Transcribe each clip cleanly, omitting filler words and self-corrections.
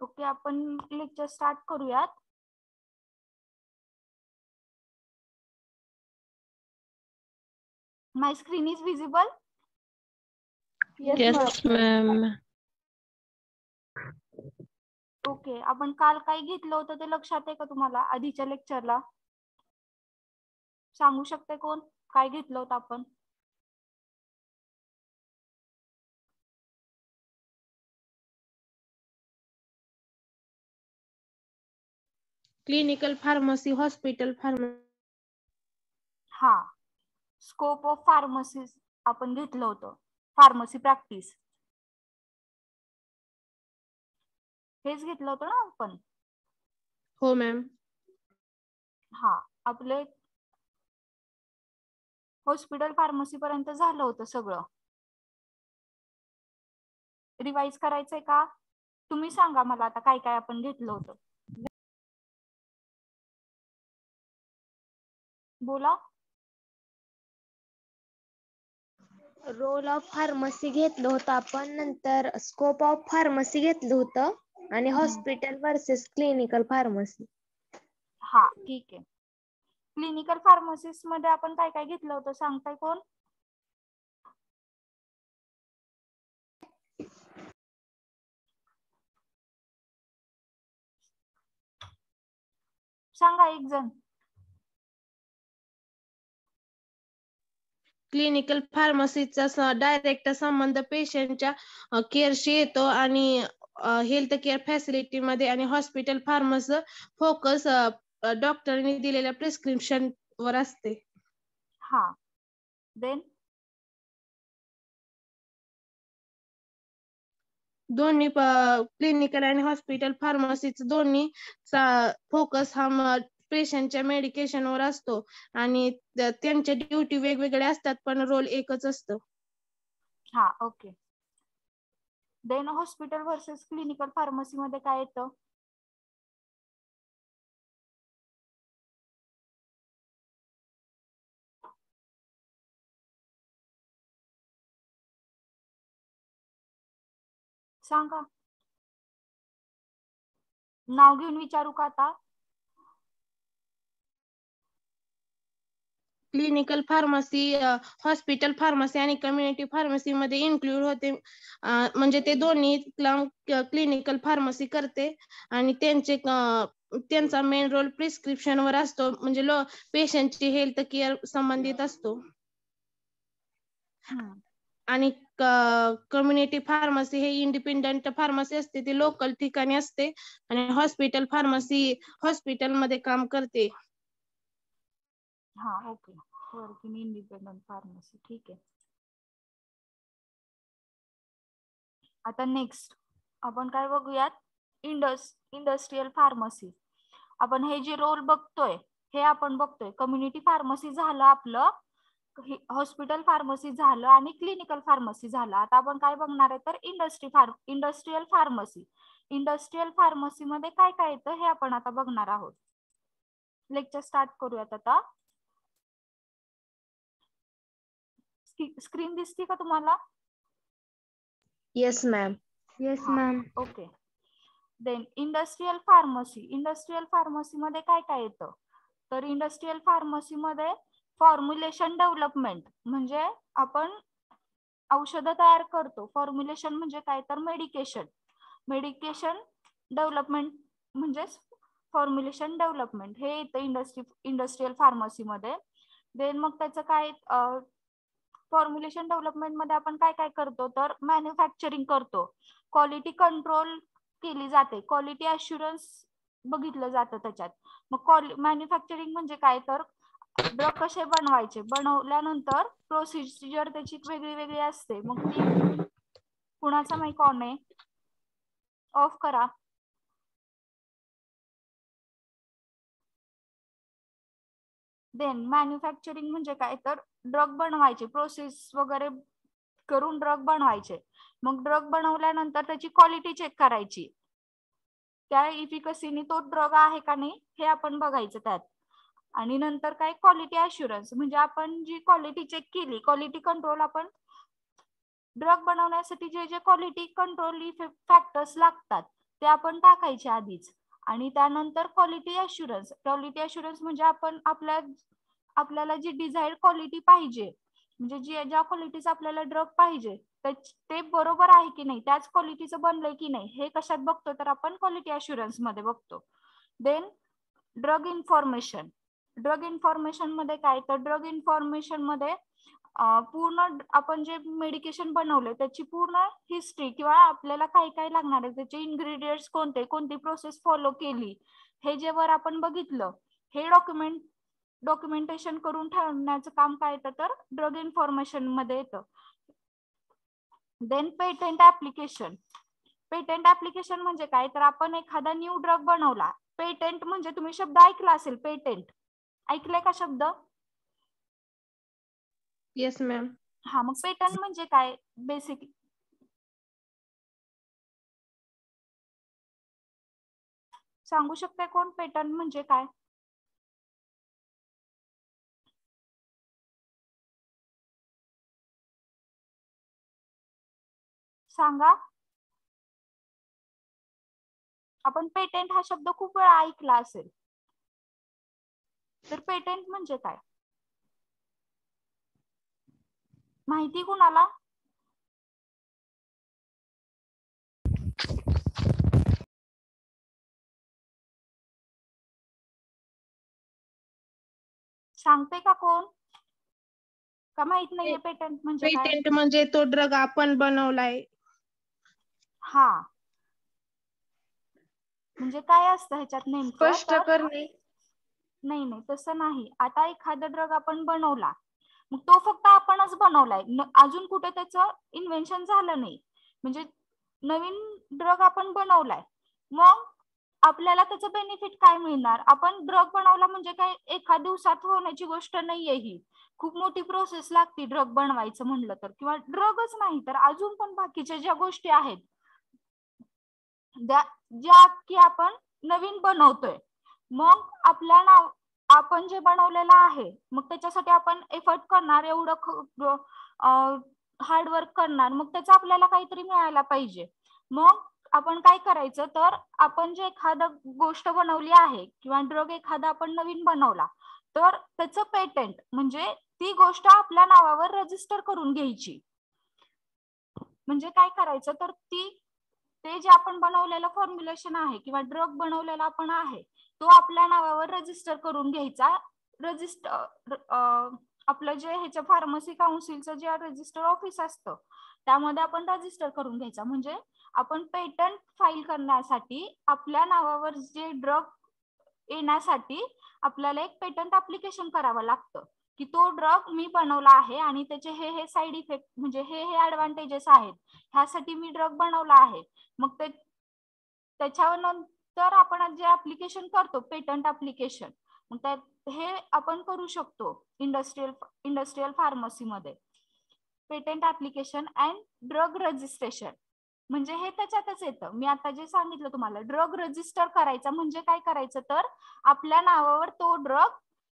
Okay, आपण lecture start करूयात. My screen is visible? Yes, ma'am. Okay, आपण काल काय घेतलं होतं ते लक्षात आहे का तुम्हाला? आधीच्या लेक्चरला सांगू शकते कोण काय घेतलं होतं आपण? Clinical pharmacy, hospital pharmacy. हा, स्कोप ऑफ फार्मसी आपण घेतलं होतं. फार्मसी प्रॅक्टिस हेच घेतलं होतं ना आपण? हो मॅम. हा, आपले हॉस्पिटल फार्मसी पर्यंत झालं होतं सगळं. रिवाइज करायचंय का? तुम्ही सांगा मला आता काय काय आपण घेतलं होतं. बोला. रोल ऑफ फार्मसी घेतलं होतं आपण, नंतर स्कोप ऑफ फार्मसी घेतलं होतं आणि हॉस्पिटल वर्सेस क्लिनिकल फार्मसी. हा ठीक आहे. क्लिनिकल फार्मसिस्ट मध्ये आपण काय काय घेतलं होतं सांगताय कोण? सांगा एक जण. क्लिनिकल फार्मसीचा डायरेक्ट संबंध पेशंटच्या केअरशी येतो आणि हेल्थ केअर फॅसिलिटी मध्ये, आणि हॉस्पिटल फार्मसी फोकस डॉक्टरने दिलेल्या प्रिस्क्रिप्शन वर असते. हा, देन दोन्ही क्लिनिकल आणि हॉस्पिटल फार्मसीचा दोन्ही फोकस हा पेशंटच्या मेडिकेशन वर असतो आणि त्यांच्या ड्युटी वेगवेगळे असतात पण रोल एकच असतो. हा okay. Then hospital versus clinical pharmacy मध्ये काय येतं? सांगा. नाव घेऊन विचारू का आता? क्लिनिकल फार्मसी हॉस्पिटल फार्मसी आणि कम्युनिटी फार्मसी मध्ये इन्क्लूड होते. म्हणजे ते दोन्ही क्लिनिकल फार्मसी करते आणि त्यांचा मेन रोल प्रिस्क्रिप्शन वर असतो, म्हणजे पेशंटची हेल्थ केअर संबंधित असतो. आणि कम्युनिटी फार्मसी हे इंडिपेंडंट फार्मसी असते, ती लोकल ठिकाणी असते, आणि हॉस्पिटल फार्मसी हॉस्पिटल मध्ये काम करते. हा ओके, वर्किंग इंडिपेंडंट फार्मसी, ठीक आहे. आता नेक्स्ट आपण काय बघूयात? Industrial pharmacy. आपण हे जे रोल बघतोय हे आपण बघतोय. कम्युनिटी फार्मसी झालं आपलं, हॉस्पिटल फार्मसी झालं आणि क्लिनिकल फार्मसी झालं. आता आपण काय बघणार आहे तर इंडस्ट्रियल फार्मसी. इंडस्ट्रियल फार्मसी मध्ये काय काय येतं हे आपण आता बघणार आहोत. लेक्चर स्टार्ट करूयात आता. स्क्रीन दिसते का तुम्हाला? Yes ma'am. Yes ma'am. Okay. Then industrial pharmacy. Industrial pharmacy मध्ये काय काय येतं तर इंडस्ट्रियल फार्मसी मध्ये फॉर्म्युलेशन डेव्हलपमेंट, म्हणजे आपण औषधं तयार करतो. फॉर्म्युलेशन म्हणजे काय तर मेडिकेशन डेव्हलपमेंट म्हणजे फॉर्म्युलेशन डेव्हलपमेंट हे येतं इंडस्ट्रियल फार्मसी मध्ये. देन मग त्याचं काय, फॉर्म्युलेशन डेव्हलपमेंट मध्ये आपण काय काय करतो तर मॅन्युफॅक्चरिंग करतो, क्वालिटी कंट्रोल केली जाते, क्वालिटी अश्युरन्स बघितलं जातं त्याच्यात. मग मॅन्युफॅक्चरिंग म्हणजे काय तर ड्रग कसे बनवायचे, बनवल्यानंतर प्रोसिजर त्याची वेगळी वेगळी असते. मग ती कुणाचा माईक ऑन आहे? ऑफ करा. देन मॅन्युफॅक्चरिंग म्हणजे काय तर ड्रग बनवायचे, प्रोसेस वगैरे करून ड्रग बनवायचे. मग ड्रग बनवल्यानंतर त्याची क्वालिटी चेक करायची, त्या इफिकसीने तो ड्रग आहे का नाही हे आपण बघायचं त्यात. आणि नंतर काय क्वालिटी अश्युरन्स, म्हणजे आपण जी क्वालिटी चेक केली, क्वालिटी कंट्रोल, आपण ड्रग बनवण्यासाठी जे जे क्वालिटी कंट्रोल फॅक्टर्स लागतात ते आपण टाकायचे आधीच. आणि त्यानंतर क्वालिटी अश्युरन्स. क्वालिटी अश्युरन्स म्हणजे आपण आपल्याला जी डिझायर्ड क्वालिटी पाहिजे, म्हणजे ज्या क्वालिटीचा आपल्याला ड्रग पाहिजे ते बरोबर आहे की नाही, त्याच क्वालिटीचं बनलंय की नाही, हे कशात बघतो तर आपण क्वालिटी अश्युरन्स मध्ये बघतो. Then drug information. Drug information मध्ये काय तर ड्रग इन्फॉर्मेशन मध्ये पूर्ण आपण जे मेडिकेशन बनवलंय त्याची पूर्ण हिस्ट्री किंवा आपल्याला काय काय लागणार आहे, त्याचे इन्ग्रेडियंट्स कोणते, कोणती प्रोसेस फॉलो केली, हे जे वर आपण बघितलं, हे डॉक्युमेंटेशन करून ठेवण्याचं काम काय येतं तर ड्रग इन्फॉर्मेशन मध्ये येतं. Then patent application. Patent application म्हणजे काय तर आपण एखादा न्यू ड्रग बनवला. पेटंट म्हणजे तुम्ही शब्द ऐकला असेल, पेटंट ऐकलंय का शब्द? Yes ma'am. हा, मग पेटंट म्हणजे काय बेसिक सांगू शकते कोण? पेटंट म्हणजे काय सांगा? आपण पेटंट हा शब्द खूप वेळा ऐकला असेल, तर पेटंट म्हणजे काय माहिती कुणाला? सांगते का कोण? का माहित नाहीये पेटंट म्हणजे काय? पेटंट म्हणजे तो ड्रग आपण बनवलाय. हा, म्हणजे काय असतं ह्याच्यात नेमकं स्पष्ट तर करणे. नाही तसं नाही. आता एखादा ड्रग आपण बनवला, मग तो फक्त आपणच बनवलाय, अजून कुठे त्याचं इन्व्हेन्शन झालं नाही, म्हणजे नवीन ड्रग आपण बनवलाय, मग आपल्याला त्याचं बेनिफिट काय मिळणार? आपण ड्रग बनवला म्हणजे काय एका दिवसात होण्याची गोष्ट नाहीये ही, खूप मोठी प्रोसेस लागते ड्रग बनवायचं म्हणलं तर, किंवा ड्रगच नाही तर अजून पण बाकीच्या ज्या गोष्टी आहेत ज्या की आपण नवीन बनवतोय, मग आपल्या नाव आपण जे बनवलेलं आहे मग त्याच्यासाठी आपण एफर्ट करणार, एवढं हार्डवर्क करणार, मग त्याचं आपल्याला काहीतरी मिळायला पाहिजे. मग आपण काय करायचं तर आपण जे एखादा गोष्ट बनवली आहे किंवा ड्रग एखादा आपण नवीन बनवला तर त्याचं पेटंट म्हणजे ती गोष्ट आपल्या नावावर रजिस्टर करून घ्यायची. म्हणजे काय करायचं तर ते जे आपण बनवलेलं फॉर्म्युलेशन आहे किंवा ड्रग बनवलेला आपण आहे तो आपल्या नावावर रजिस्टर करून घ्यायचा. आपलं जे ह्याच्या फार्मसी काउन्सिलचं जे रजिस्टर ऑफिस असतं त्यामध्ये आपण रजिस्टर करून घ्यायचा. म्हणजे आपण पेटंट फाईल करण्यासाठी आपल्या नावावर जे ड्रग येण्यासाठी आपल्याला एक पेटंट ऍप्लिकेशन करावं लागतं की तो ड्रग मी बनवला आहे आणि त्याचे हे साईड इफेक्ट म्हणजे हे ऍडव्हान्टेजेस आहेत, ह्यासाठी मी ड्रग बनवला आहे. मग त्याच्यानंतर आपण जे ऍप्लिकेशन करतो पेटंट ऍप्लिकेशन, मग हे आपण करू शकतो इंडस्ट्रियल फार्मसी मध्ये. Patent application and drug registration म्हणजे हे त्याच्यातच येतं. मी आता जे सांगितलं तुम्हाला, ड्रग रजिस्टर करायचा म्हणजे काय करायचं तर आपल्या नावावर तो ड्रग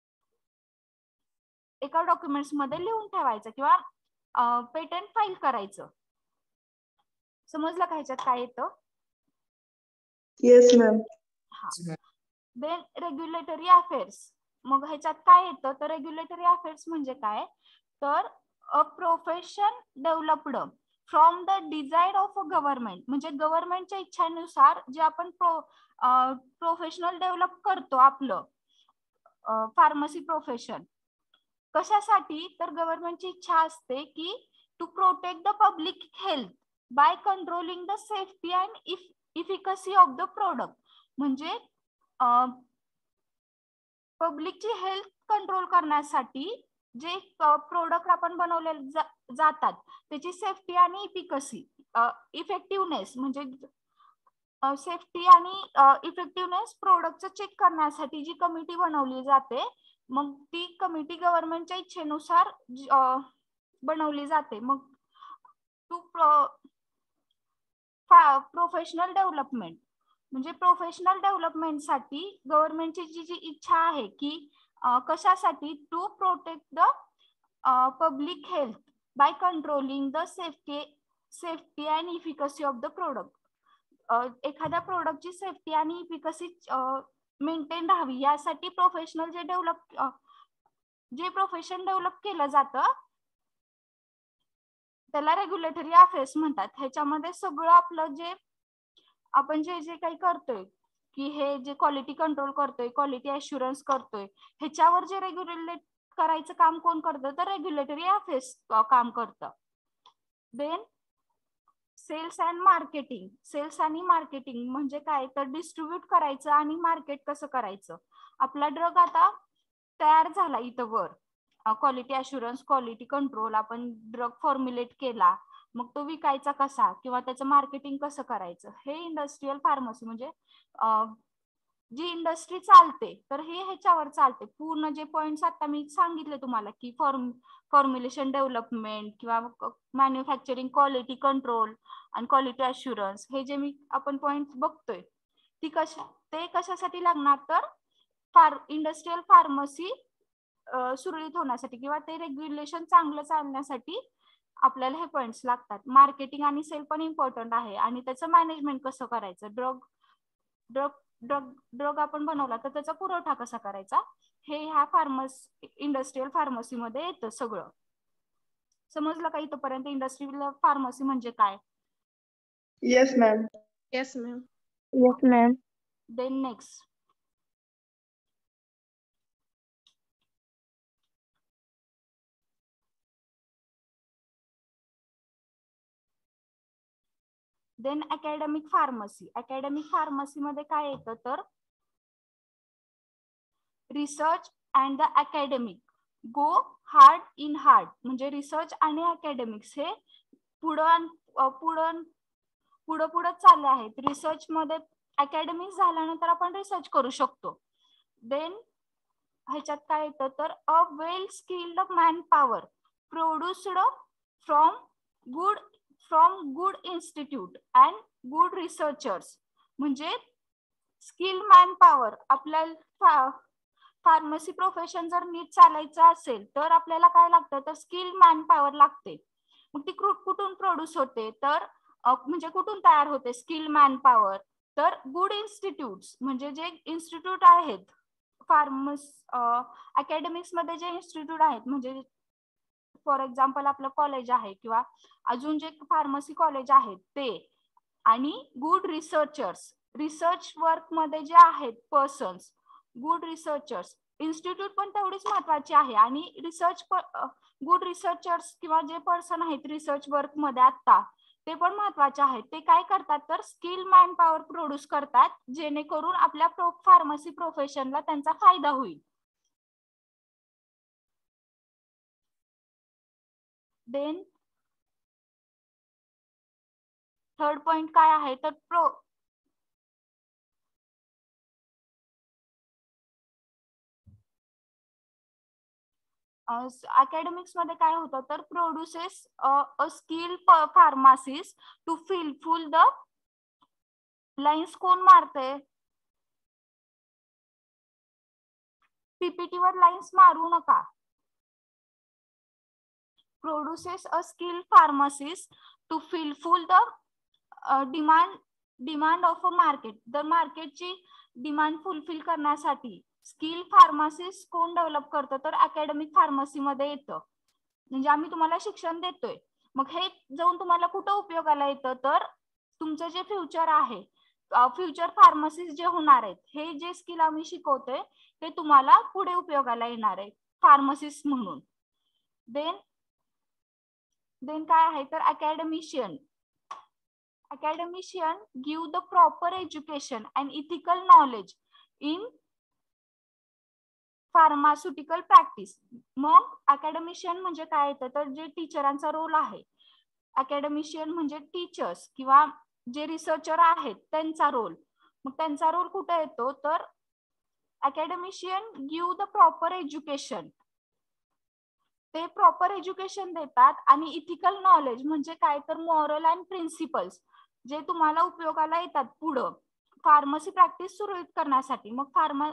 एका डॉक्युमेंट्स मध्ये लिहून ठेवायचं किंवा पेटंट फाईल करायचं. समजलं का ह्याच्यात काय येतं? Yes ma'am. Then regulatory affairs. मग ह्याच्यात काय येतं तर रेग्युलेटरी अफेअर्स म्हणजे काय तर a profession developed from the desire of a government. म्हणजे गव्हर्नमेंटच्या इच्छानुसार जे आपण प्रोफेशनल डेव्हलप करतो आपलं फार्मसी प्रोफेशन. कशासाठी तर गव्हर्नमेंटची इच्छा असते की to protect the public health by controlling the safety and efficacy of the product. म्हणजे पब्लिकची हेल्थ कंट्रोल करण्यासाठी जे प्रोडक्ट आपण बनवले जातात त्याची सेफ्टी आणि इफिकसी इफेक्टिव्हनेस म्हणजे सेफ्टी आणि इफेक्टिव्हनेस प्रोडक्टचं चेक करण्यासाठी जी कमिटी बनवली जाते, मग ती कमिटी गव्हर्नमेंटच्या इच्छेनुसार बनवली जाते. मग प्रोफेशनल डेव्हलपमेंट म्हणजे प्रोफेशनल डेव्हलपमेंटसाठी गव्हर्नमेंटची जी इच्छा आहे की कशासाठी to protect the public health by controlling the safety and efficacy of the product. एखाद्या प्रोडक्टची सेफ्टी आणि इफिकसी मेंटेन राहावी यासाठी प्रोफेशनल जे प्रोफेशन डेव्हलप केलं जातं त्याला रेग्युलेटरी अफेअर्स म्हणतात. ह्याच्यामध्ये सगळं आपलं जे आपण जे काही करतोय की हे जे क्वालिटी कंट्रोल करतोय, क्वालिटी अश्युरन्स करतोय, ह्याच्यावर जे रेग्युलेट करायचं काम कोण करतं तर रेग्युलेटरी अफेअर्स काम करतं. Then sales and marketing. Sales आणि मार्केटिंग म्हणजे काय तर डिस्ट्रीब्यूट करायचं आणि मार्केट कसं करायचं. आपला ड्रग आता तयार झाला इथं वर, क्वालिटी अश्युरन्स, क्वालिटी कंट्रोल, आपण ड्रग फॉर्म्युलेट केला, मग तो विकायचा कसा किंवा त्याचं मार्केटिंग कसं करायचं, हे इंडस्ट्रियल फार्मसी म्हणजे जी इंडस्ट्री चालते तर हे ह्याच्यावर चालते. पूर्ण जे पॉइंट्स आता मी सांगितले तुम्हाला की फॉर्म्युलेशन डेव्हलपमेंट किंवा मॅन्युफॅक्चरिंग, क्वालिटी कंट्रोल आणि क्वालिटी अश्युरन्स, हे जे आपण पॉइंट्स बघतोय ते कशासाठी लागणार तर इंडस्ट्रियल फार्मसी सुरळीत होण्यासाठी किंवा ते रेग्युलेशन चांगलं चालण्यासाठी आपल्याला हे पॉइंट्स लागतात. मार्केटिंग आणि सेल पण इम्पॉर्टंट आहे आणि त्याचं मॅनेजमेंट कसं करायचं, ड्रग आपण बनवला तर त्याचा पुरवठा कसा करायचा, हे ह्या इंडस्ट्रियल फार्मसी मध्ये येतं सगळं. समजलं का इथपर्यंत इंडस्ट्रियल फार्मसी म्हणजे काय? Yes ma'am. Yes ma'am. Yes ma'am. Then next then academic pharmacy. Academic pharmacy मध्ये काय येतं तर research and the academic go hard in hard. म्हणजे रिसर्च आणि अकॅडमिक्स हे पुढं चालले आहेत. रिसर्च मध्ये अकॅडमिक्स झाल्यानंतर आपण रिसर्च करू शकतो. देन ह्याच्यात काय येतं तर a well skilled man power produced from good institute and good researchers. म्हणजे स्किल मॅन पॉवर, आपल्याला फार्मसी प्रोफेशन जर नीट चालायचं असेल तर आपल्याला काय लागतं तर स्किल मॅन पॉवर लागते. मग ती कुठून प्रोड्यूस होते तर म्हणजे कुठून तयार होते स्किल मॅन पॉवर तर गुड इन्स्टिट्यूट्स. म्हणजे जे इन्स्टिट्यूट आहेत अकॅडमिक्स मध्ये जे इन्स्टिट्यूट आहेत, म्हणजे फॉर एक्झाम्पल आपलं कॉलेज आहे किंवा अजून जे फार्मसी कॉलेज आहेत ते, आणि गुड रिसर्चर्स, रिसर्च वर्क मध्ये जे आहेत पर्सन्स, गुड रिसर्चर्स. इन्स्टिट्यूट पण तेवढीच महत्वाची आहे आणि गुड रिसर्चर्स किंवा जे पर्सन आहेत रिसर्च वर्क मध्ये आता ते पण महत्वाचे आहेत. ते काय करतात तर स्किल मॅन पॉवर प्रोड्यूस करतात जेणेकरून आपल्या फार्मसी प्रोफेशनला त्यांचा फायदा होईल. देन थर्ड पॉइंट काय आहे तर अकॅडमिक्स मध्ये काय होतं तर produces a skill pharmacist to full the lines. कोण मारते पीपीटी वर लाईन्स मारू नका. Produces a skill pharmacist to full the demand of a market. तर मार्केटची डिमांड फुलफिल करण्यासाठी स्किल फार्मासिस्ट कोण डेव्हलप करतं तर अकॅडमिक फार्मसी मध्ये येतं. म्हणजे आम्ही तुम्हाला शिक्षण देतोय, मग हे जाऊन तुम्हाला कुठं उपयोगाला येतं तर तुमचं जे फ्युचर आहे, फ्युचर फार्मसिस्ट जे होणार आहेत, हे जे स्किल आम्ही शिकवतोय ते तुम्हाला पुढे उपयोगाला येणार आहे फार्मसिस्ट म्हणून. देन काय आहे तर academician give the proper education and ethical knowledge in pharmaceutical practice. मग अकॅडमिशियन म्हणजे काय येतं तर जे टीचरांचा रोल आहे, अकॅडमिशियन म्हणजे टीचर्स किंवा जे रिसर्चर आहेत त्यांचा रोल. मग त्यांचा रोल कुठे येतो तर academician give the proper education, ते प्रॉपर एज्युकेशन देतात. आणि इथिकल नॉलेज म्हणजे काय तर मॉरल अँड प्रिन्सिपल्स जे तुम्हाला उपयोगाला येतात पुढं फार्मसी प्रॅक्टिस सुरळीत करण्यासाठी. मग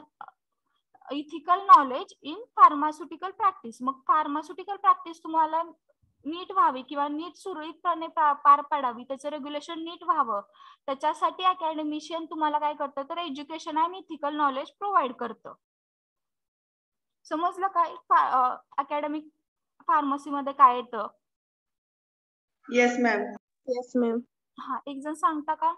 ethical knowledge in pharmaceutical practice. मग फार्मास्युटिकल प्रॅक्टिस तुम्हाला नीट व्हावी किंवा नीट सुरळीतपणे पार पाडावी, त्याचं रेग्युलेशन नीट व्हावं, त्याच्यासाठी अकॅडमिशियन तुम्हाला काय करतं तर एज्युकेशन आणि इथिकल नॉलेज प्रोव्हाइड करतं. समजलं काय अकॅडमिक फार्मसी मध्ये काय येतं? Yes, ma'am. Yes ma'am. हा, एक जण सांगता का?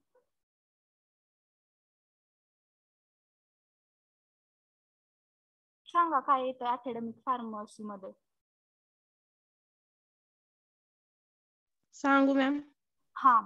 सांगा काय येतं अकॅडमिक फार्मसी मध्ये? सांगू मॅम. हा,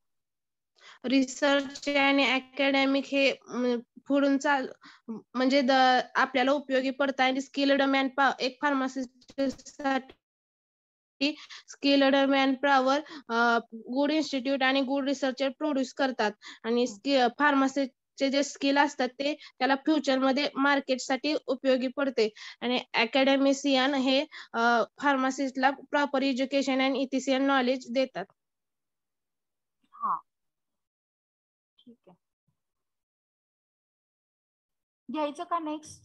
रिसर्च आणि अकॅडमिक हे पुढून म्हणजे आपल्याला उपयोगी पडतात आणि स्किल्ड मॅन एक फार्मासिस्टसाठी skilled man power good institute आणि गुड रिसर्चर प्रोड्यूस करतात आणि फार्मसीचे जे स्किल असतात ते त्याला फ्युचर मध्ये मार्केटसाठी उपयोगी पडते आणि अकॅडमिशियन हे फार्मासिस्टला प्रॉपर एज्युकेशन आणि इथिकल नॉलेज देतात. हा, ठीक आहे. घ्यायचं का नेक्स्ट?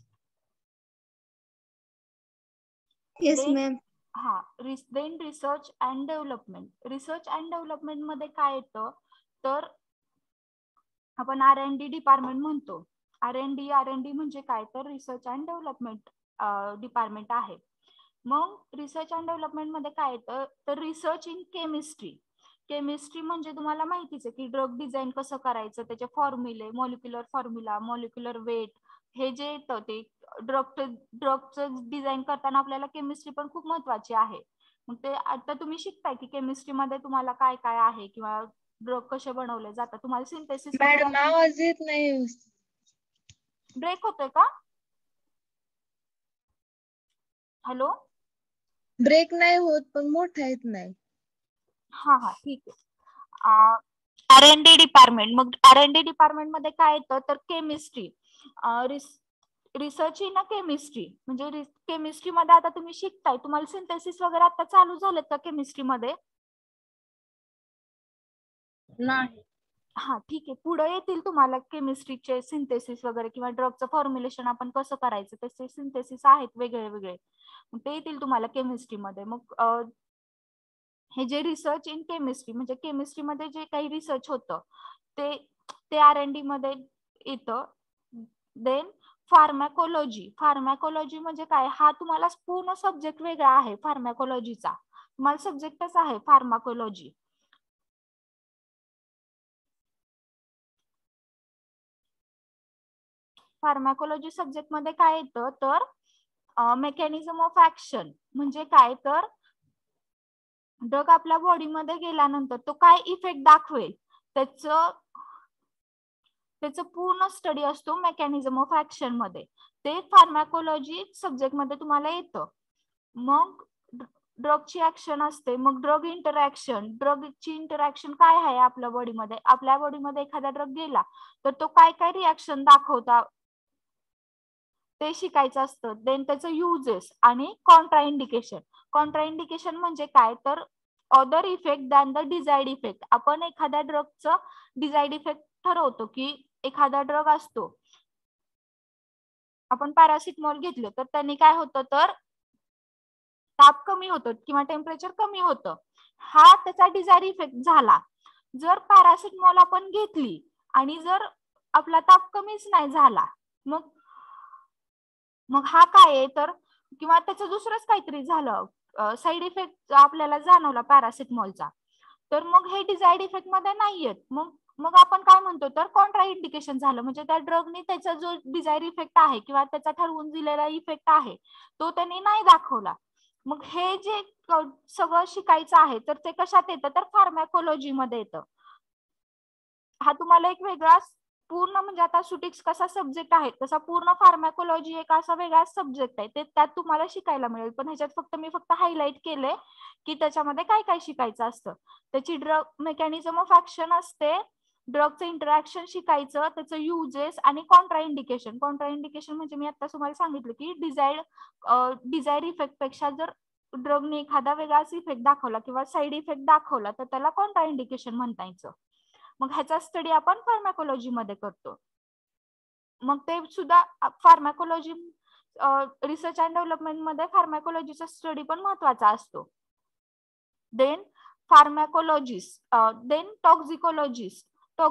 Yes Then- ma'am. हा, then research and development. Research and development मध्ये काय येतं तर आपण R&D डिपार्टमेंट म्हणतो. R&D म्हणजे काय तर रिसर्च अँड डेव्हलपमेंट डिपार्टमेंट आहे. मग रिसर्च अँड डेव्हलपमेंट मध्ये काय येतं तर रिसर्च इन केमिस्ट्री. केमिस्ट्री म्हणजे तुम्हाला माहितीच आहे की ड्रग डिझाईन कसं करायचं, त्याचे फॉर्म्युले, मॉलिक्युलर फॉर्म्युला, मॉलिक्युलर वेट, हे जे येतं ते ड्रगचं डिझाईन करताना आपल्याला केमिस्ट्री पण खूप महत्वाची आहे. मग ते आता तुम्ही शिकताय की केमिस्ट्री मध्ये तुम्हाला काय काय आहे किंवा ड्रग कसे बनवले जातात, तुम्हाला सिंथेसिस मॅडम आवाज येत नाही. ब्रेक होतोय का? हॅलो, ब्रेक नाही होत पण मोठा येत नाही. हा हा, ठीक आहे. R&D department. मग R&D डिपार्टमेंट मध्ये काय येतं तर केमिस्ट्री, रिसर्च इन केमिस्ट्री म्हणजे केमिस्ट्री मध्ये आता तुम्ही शिकताय, तुम्हाला सिंथेसिस वगैरे आता चालू झालेत का केमिस्ट्री मध्ये? नाही. हा, ठीक आहे. पुढे येतील तुम्हाला केमिस्ट्रीचे सिंथेसिस वगैरे किंवा ड्रगचं फॉर्म्युलेशन आपण कसं करायचं त्याचे सिंथेसिस आहेत वेगळे वेगळे, ते येतील तुम्हाला केमिस्ट्रीमध्ये. मग हे जे रिसर्च इन केमिस्ट्री म्हणजे केमिस्ट्रीमध्ये जे काही रिसर्च होतं ते R&D मध्ये येतं. Then pharmacology. फार्मॅकोलॉजी म्हणजे काय, हा तुम्हाला पूर्ण सब्जेक्ट वेगळा आहे फार्मॅकोलॉजीचा. तुम्हाला सब्जेक्टच आहे फार्मॅकोलॉजी. फार्मॅकोलॉजी सब्जेक्ट मध्ये काय येतं तर मेकॅनिझम ऑफ ऍक्शन म्हणजे काय तर ड्रग आपल्या बॉडीमध्ये गेल्यानंतर तो काय इफेक्ट दाखवेल त्याचं पूर्ण स्टडी असतो मेकॅनिझम ऑफ ऍक्शन मध्ये. ते फार्मॅकोलॉजी सब्जेक्ट मध्ये तुम्हाला येतं. मग ड्रगची ऍक्शन असते, मग ड्रगची इंटरॅक्शन काय आहे आपल्या बॉडीमध्ये. आपल्या बॉडीमध्ये एखादा ड्रग गेला तर तो काय काय रिॲक्शन दाखवता ते शिकायचं असतं. देन त्याचं युजेस आणि कॉन्ट्राइंडिकेशन. कॉन्ट्राइंडिकेशन म्हणजे काय तर other effect than the desired effect. आपण एखाद्या ड्रगचं डिझायर्ड इफेक्ट ठरवतो की एखादा ड्रग असतो, आपण पॅरासिटामॉल घेतलं तर त्यांनी काय होतं तर ताप कमी होतो किंवा टेम्परेचर कमी होतं, हा त्याचा डिझायर इफेक्ट झाला. जर पॅरासिटामॉल आपण घेतली आणि जर आपला ताप कमीच नाही झाला मग हा काय आहे तर किंवा त्याचं दुसरंच काहीतरी झालं, साईड इफेक्ट आपल्याला जाणवला पॅरासिटामॉलचा, तर मग हे डिझायर्ड इफेक्ट मध्ये नाही येत. मग आपण काय म्हणतो तर कॉन्ट्राइंडिकेशन झालं. म्हणजे त्या ड्रगने त्याचा जो डिझायर इफेक्ट आहे किंवा त्याचा ठरवून दिलेला इफेक्ट आहे तो त्यांनी नाही दाखवला. मग हे जे सगळं शिकायचं आहे तर ते कशात येतं तर फार्मॅकोलॉजी मध्ये येतं. हा तुम्हाला एक वेगळा पूर्ण म्हणजे आता सुटिक्स कसा सब्जेक्ट आहे तसा पूर्ण फार्मॅकोलॉजी एक असा वेगळा सब्जेक्ट आहे, ते त्यात तुम्हाला शिकायला मिळेल. पण ह्याच्यात मी फक्त हायलाइट केले की त्याच्यामध्ये काय काय शिकायचं असतं. त्याची ड्रग मेकॅनिझम ऑफ ऍक्शन असते, ड्रगचं इंटरॅक्शन शिकायचं, त्याचं युजेस आणि कॉन्ट्राइंडिकेशन. कॉन्ट्राइंडिकेशन म्हणजे मी आता तुम्हाला सांगितलं की डिझायर्ड इफेक्ट पेक्षा जर ड्रगने एखादा वेगळाच इफेक्ट दाखवला किंवा साईड इफेक्ट दाखवला तर त्याला कॉन्ट्राइंडिकेशन म्हणता येतं. मग ह्याचा स्टडी आपण फार्मॅकोलॉजी मध्ये करतो. मग ते सुद्धा फार्मॅकोलॉजी रिसर्च अँड डेव्हलपमेंट मध्ये फार्मॅकोलॉजीचा स्टडी पण महत्वाचा असतो. Then फार्मॅकोलॉजिस्ट, then टॉक्झिकोलॉजिस्ट.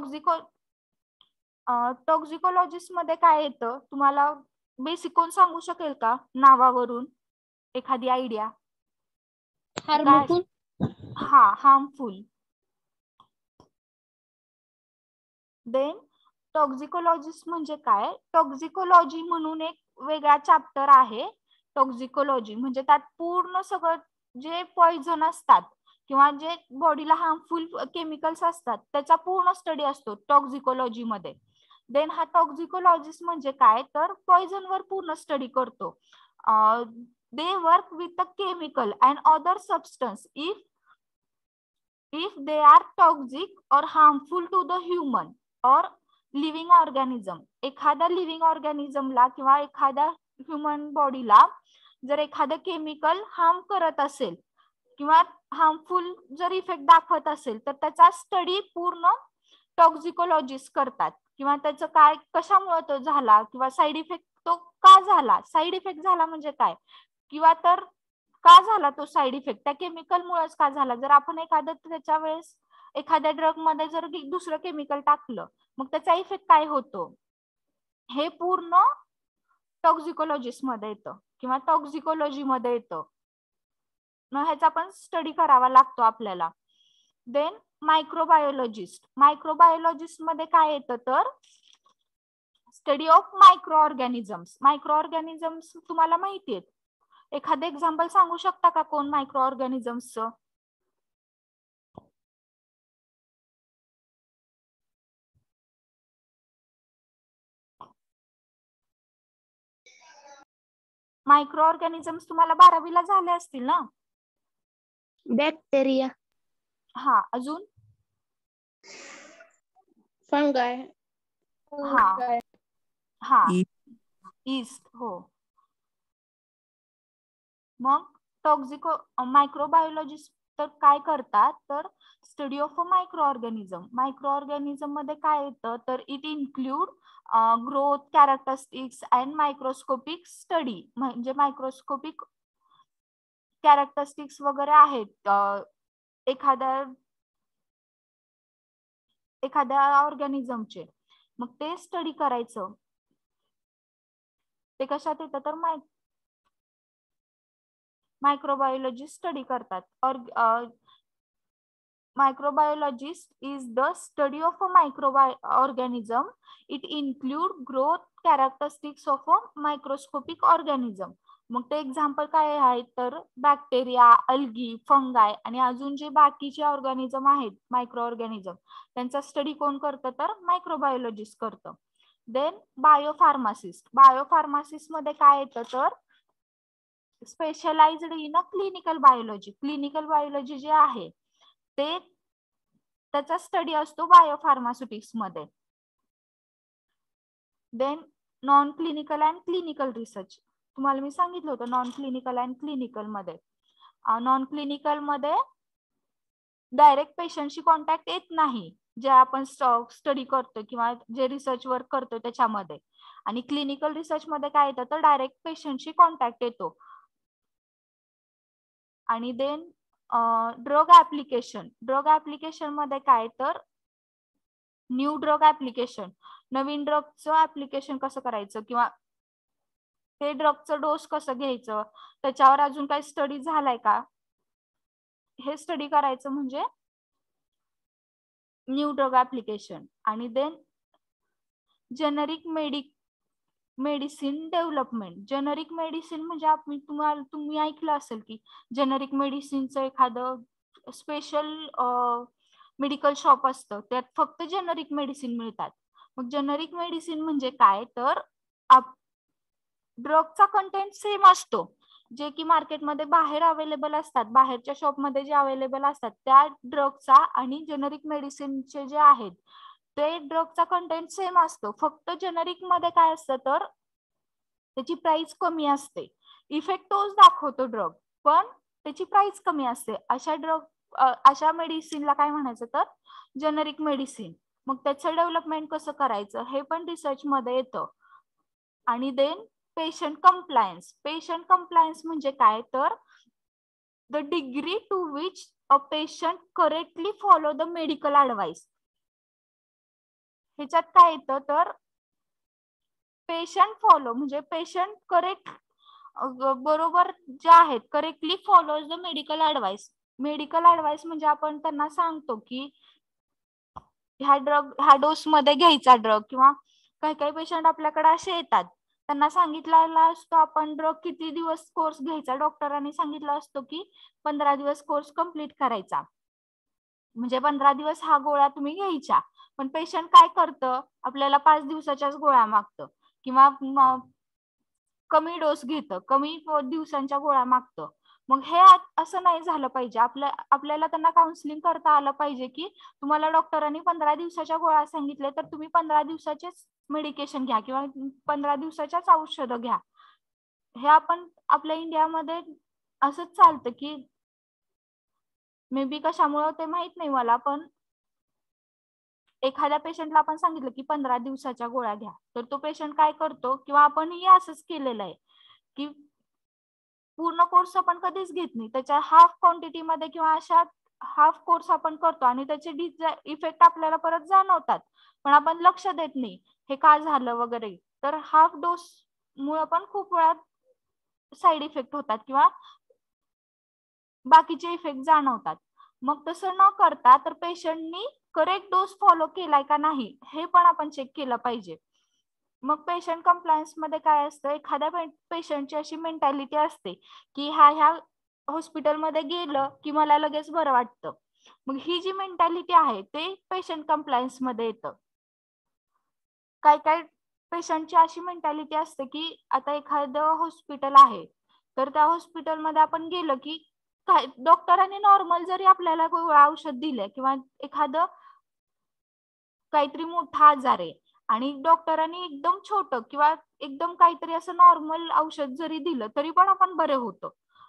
टॉक्झिकोलॉजिस्ट मध्ये काय येतं तुम्हाला बेसिक कोण सांगू शकेल का नावावरून एखादी आयडिया? हार्मफुल. हा, हार्मफुल. देन टॉक्झिकोलॉजिस्ट म्हणजे काय? टॉक्झिकोलॉजी म्हणून एक वेगळा चॅप्टर आहे. टॉक्झिकोलॉजी म्हणजे त्यात पूर्ण सगळं जे पॉइझन असतात किंवा जे बॉडीला हार्मफुल केमिकल्स असतात त्याचा पूर्ण स्टडी असतो टॉक्झिकोलॉजी मध्ये. देन हा टॉक्झिकोलॉजिस्ट म्हणजे काय तर पॉइझन वर पूर्ण स्टडी करतो. They work with a chemical and other substance if they are toxic or harmful to the human or living organism. एखाद्या लिव्हिंग ऑर्गॅनिझमला किंवा एखाद्या ह्युमन बॉडीला जर एखादं केमिकल हार्म करत असेल किंवा हार्मफुल जर इफेक्ट दाखवत असेल तर त्याचा स्टडी पूर्ण टॉक्झिकोलॉजिस्ट करतात. किंवा त्याचं काय कशामुळे तो झाला किंवा साईड इफेक्ट तो का झाला, साईड इफेक्ट झाला म्हणजे काय किंवा तर का झाला तो साईड इफेक्ट त्या केमिकल मुळेच का झाला. जर आपण त्याच्या वेळेस एखाद्या ड्रग मध्ये जर दुसरं केमिकल टाकलं मग त्याचा इफेक्ट काय होतो हे पूर्ण टॉक्झिकोलॉजिस्ट मध्ये येतं किंवा टॉक्झिकोलॉजी मध्ये येतं. मग ह्याचा पण स्टडी करावा लागतो आपल्याला. Then microbiologist. मायक्रोबायोलॉजिस्ट मध्ये काय येतं तर study of micro organisms. Micro organisms तुम्हाला माहिती आहेत. एखादं एक्झाम्पल सांगू शकता का कोण मायक्रो ऑर्गॅनिझम्सचं? मायक्रो ऑर्गॅनिझम्स तुम्हाला 12वीला झाले असतील ना? बॅक्टेरिया. हा, अजून? फंगाय. हा हा, ईस्ट. हो. मग मायक्रोबायोलॉजिस्ट तर काय करतात तर study of a micro organism. Micro organism मध्ये काय येतं तर it include growth characteristics and microscopic study. म्हणजे मायक्रोस्कोपिक कॅरेक्टरिस्टिक्स वगैरे आहेत एखाद्या ऑर्गॅनिझमचे. मग ते स्टडी करायचं. ते कशात येतं तर मायक्रोबायोलॉजिस्ट स्टडी करतात. Microbiologist is the study of a microorganism. It include growth characteristics of a microscopic organism. मग ते एक्झाम्पल काय आहेत तर बॅक्टेरिया, अल्गी, फंगाय आणि अजून जे बाकीचे ऑर्गॅनिझम आहेत मायक्रो ऑर्गॅनिझम त्यांचा स्टडी कोण करतं तर मायक्रोबायोलॉजिस्ट करतं. देन बायोफार्मासिस्ट. बायोफार्मासिस्ट मध्ये काय येतं तर specialised in a clinical biology. Clinical biology जे आहे ते त्याचा स्टडी असतो बायोफार्मास्युटिक्स मध्ये. Then non clinical and clinical research. तुम्हाला मी सांगितलं होतं नॉन क्लिनिकल अँड क्लिनिकल मध्ये. नॉन क्लिनिकल मध्ये डायरेक्ट पेशंटशी कॉन्टॅक्ट येत नाही जे आपण स्टडी करतो किंवा जे रिसर्च वर्क करतो त्याच्यामध्ये. आणि क्लिनिकल रिसर्च मध्ये काय येतं तर डायरेक्ट पेशंटशी कॉन्टॅक्ट येतो. आणि then drug application. Drug application मध्ये काय तर न्यू ड्रग ऍप्लिकेशन. नवीन ड्रगचं ऍप्लिकेशन कसं करायचं किंवा ते ड्रगचं डोस कसं घ्यायचं त्याच्यावर अजून काही स्टडी झालाय का हे स्टडी करायचं म्हणजे न्यू ड्रग ऍप्लिकेशन. आणि then generic medicine development. Generic medicine म्हणजे तुम्ही ऐकलं असेल की जेनरिक मेडिसिनचं एखादं स्पेशल मेडिकल शॉप असतं त्यात फक्त जेनरिक मेडिसिन मिळतात. मग जेनरिक मेडिसिन म्हणजे काय तर ड्रगचा कंटेंट सेम असतो जे की मार्केटमध्ये बाहेर अवेलेबल असतात, बाहेरच्या शॉपमध्ये जे अवेलेबल असतात त्या ड्रगचा आणि जेनरिक मेडिसिनचे जे आहेत ते ड्रगचा कंटेंट सेम असतो. फक्त जेनरिक मध्ये काय असतं तर त्याची प्राइस कमी असते. इफेक्ट तोच दाखवतो ड्रग पण त्याची प्राइस कमी असते. अशा मेडिसिनला काय म्हणायचं तर जेनरिक मेडिसिन. मग त्याचं डेव्हलपमेंट कसं करायचं हे पण रिसर्च मध्ये येतं. आणि then patient compliance. Patient compliance म्हणजे काय तर the degree to which a patient correctly follow the medical advice. ह्याच्यात काय येतं तर पेशंट फॉलो म्हणजे पेशंट करेक्ट बरोबर जे आहेत correctly follows the medical advice. Medical advice म्हणजे आपण त्यांना सांगतो की ह्या डोस मध्ये घ्यायचा ड्रग, किंवा काही काही पेशंट आपल्याकडे असे येतात त्यांना सांगितलेला असतो आपण ड्रग किती दिवस कोर्स घ्यायचा, डॉक्टरांनी सांगितलं असतो की 15 दिवस कोर्स कंप्लीट करायचा, म्हणजे 15 दिवस हा गोळ्या तुम्ही घ्यायच्या. पण पेशंट काय करतं, आपल्याला 5 दिवसाच्याच गोळ्या मागतं किंवा कमी डोस घेतं, कमी दिवसांच्या गोळ्या मागतं. मग हे असं नाही झालं पाहिजे. आपल्याला त्यांना काउन्सिलिंग करता आलं पाहिजे की तुम्हाला डॉक्टरांनी 15 दिवसाच्या गोळ्या सांगितल्या तर तुम्ही 15 दिवसाचेच मेडिकेशन घ्या किंवा 15 दिवसाच्याच औषधं घ्या. हे आपण आपल्या इंडियामध्ये असंच चालतं की मे बी कशामुळं ते माहित नाही मला, पण एखाद्या पेशंटला आपण सांगितलं की 15 दिवसाच्या गोळ्या घ्या, तर तो पेशंट काय करतो, किंवा आपणही असंच केलेलं आहे की पूर्ण कोर्स आपण कधीच घेत नाही, त्याच्या हाफ क्वांटिटी मध्ये किंवा अशा हाफ कोर्स आपण करतो आणि त्याचे इफेक्ट आपल्याला परत जाणवतात, पण आपण लक्ष देत नाही हे का झालं वगैरे. तर हाफ डोस मुळे पण खूप वेळा साईड इफेक्ट होतात किंवा बाकीचे इफेक्ट जाणवतात. मग तसं न करता तर पेशंटनी करेक्ट डोस फॉलो केलाय का नाही हे पण आपण चेक केलं पाहिजे. मग पेशंट कंप्लायन्स मध्ये काय असतं, एखाद्या पेशंटची अशी मेंटॅलिटी असते की ह्या हॉस्पिटलमध्ये गेलं की मला लगेच बरं वाटतं. मग ही जी मेंटॅलिटी आहे ते पेशंट कंप्लायन्स मध्ये येतं. काय काय पेशंटची अशी मेंटॅलिटी असते की आता एखादं हॉस्पिटल आहे तर त्या हॉस्पिटलमध्ये आपण गेलो की काय डॉक्टरांनी नॉर्मल जरी आपल्याला औषध दिलं किंवा एखादं काहीतरी मोठा आजार आहे आणि डॉक्टरांनी एकदम छोटं किंवा एकदम काहीतरी असं नॉर्मल औषध जरी दिलं तरी पण आपण बरे होतो.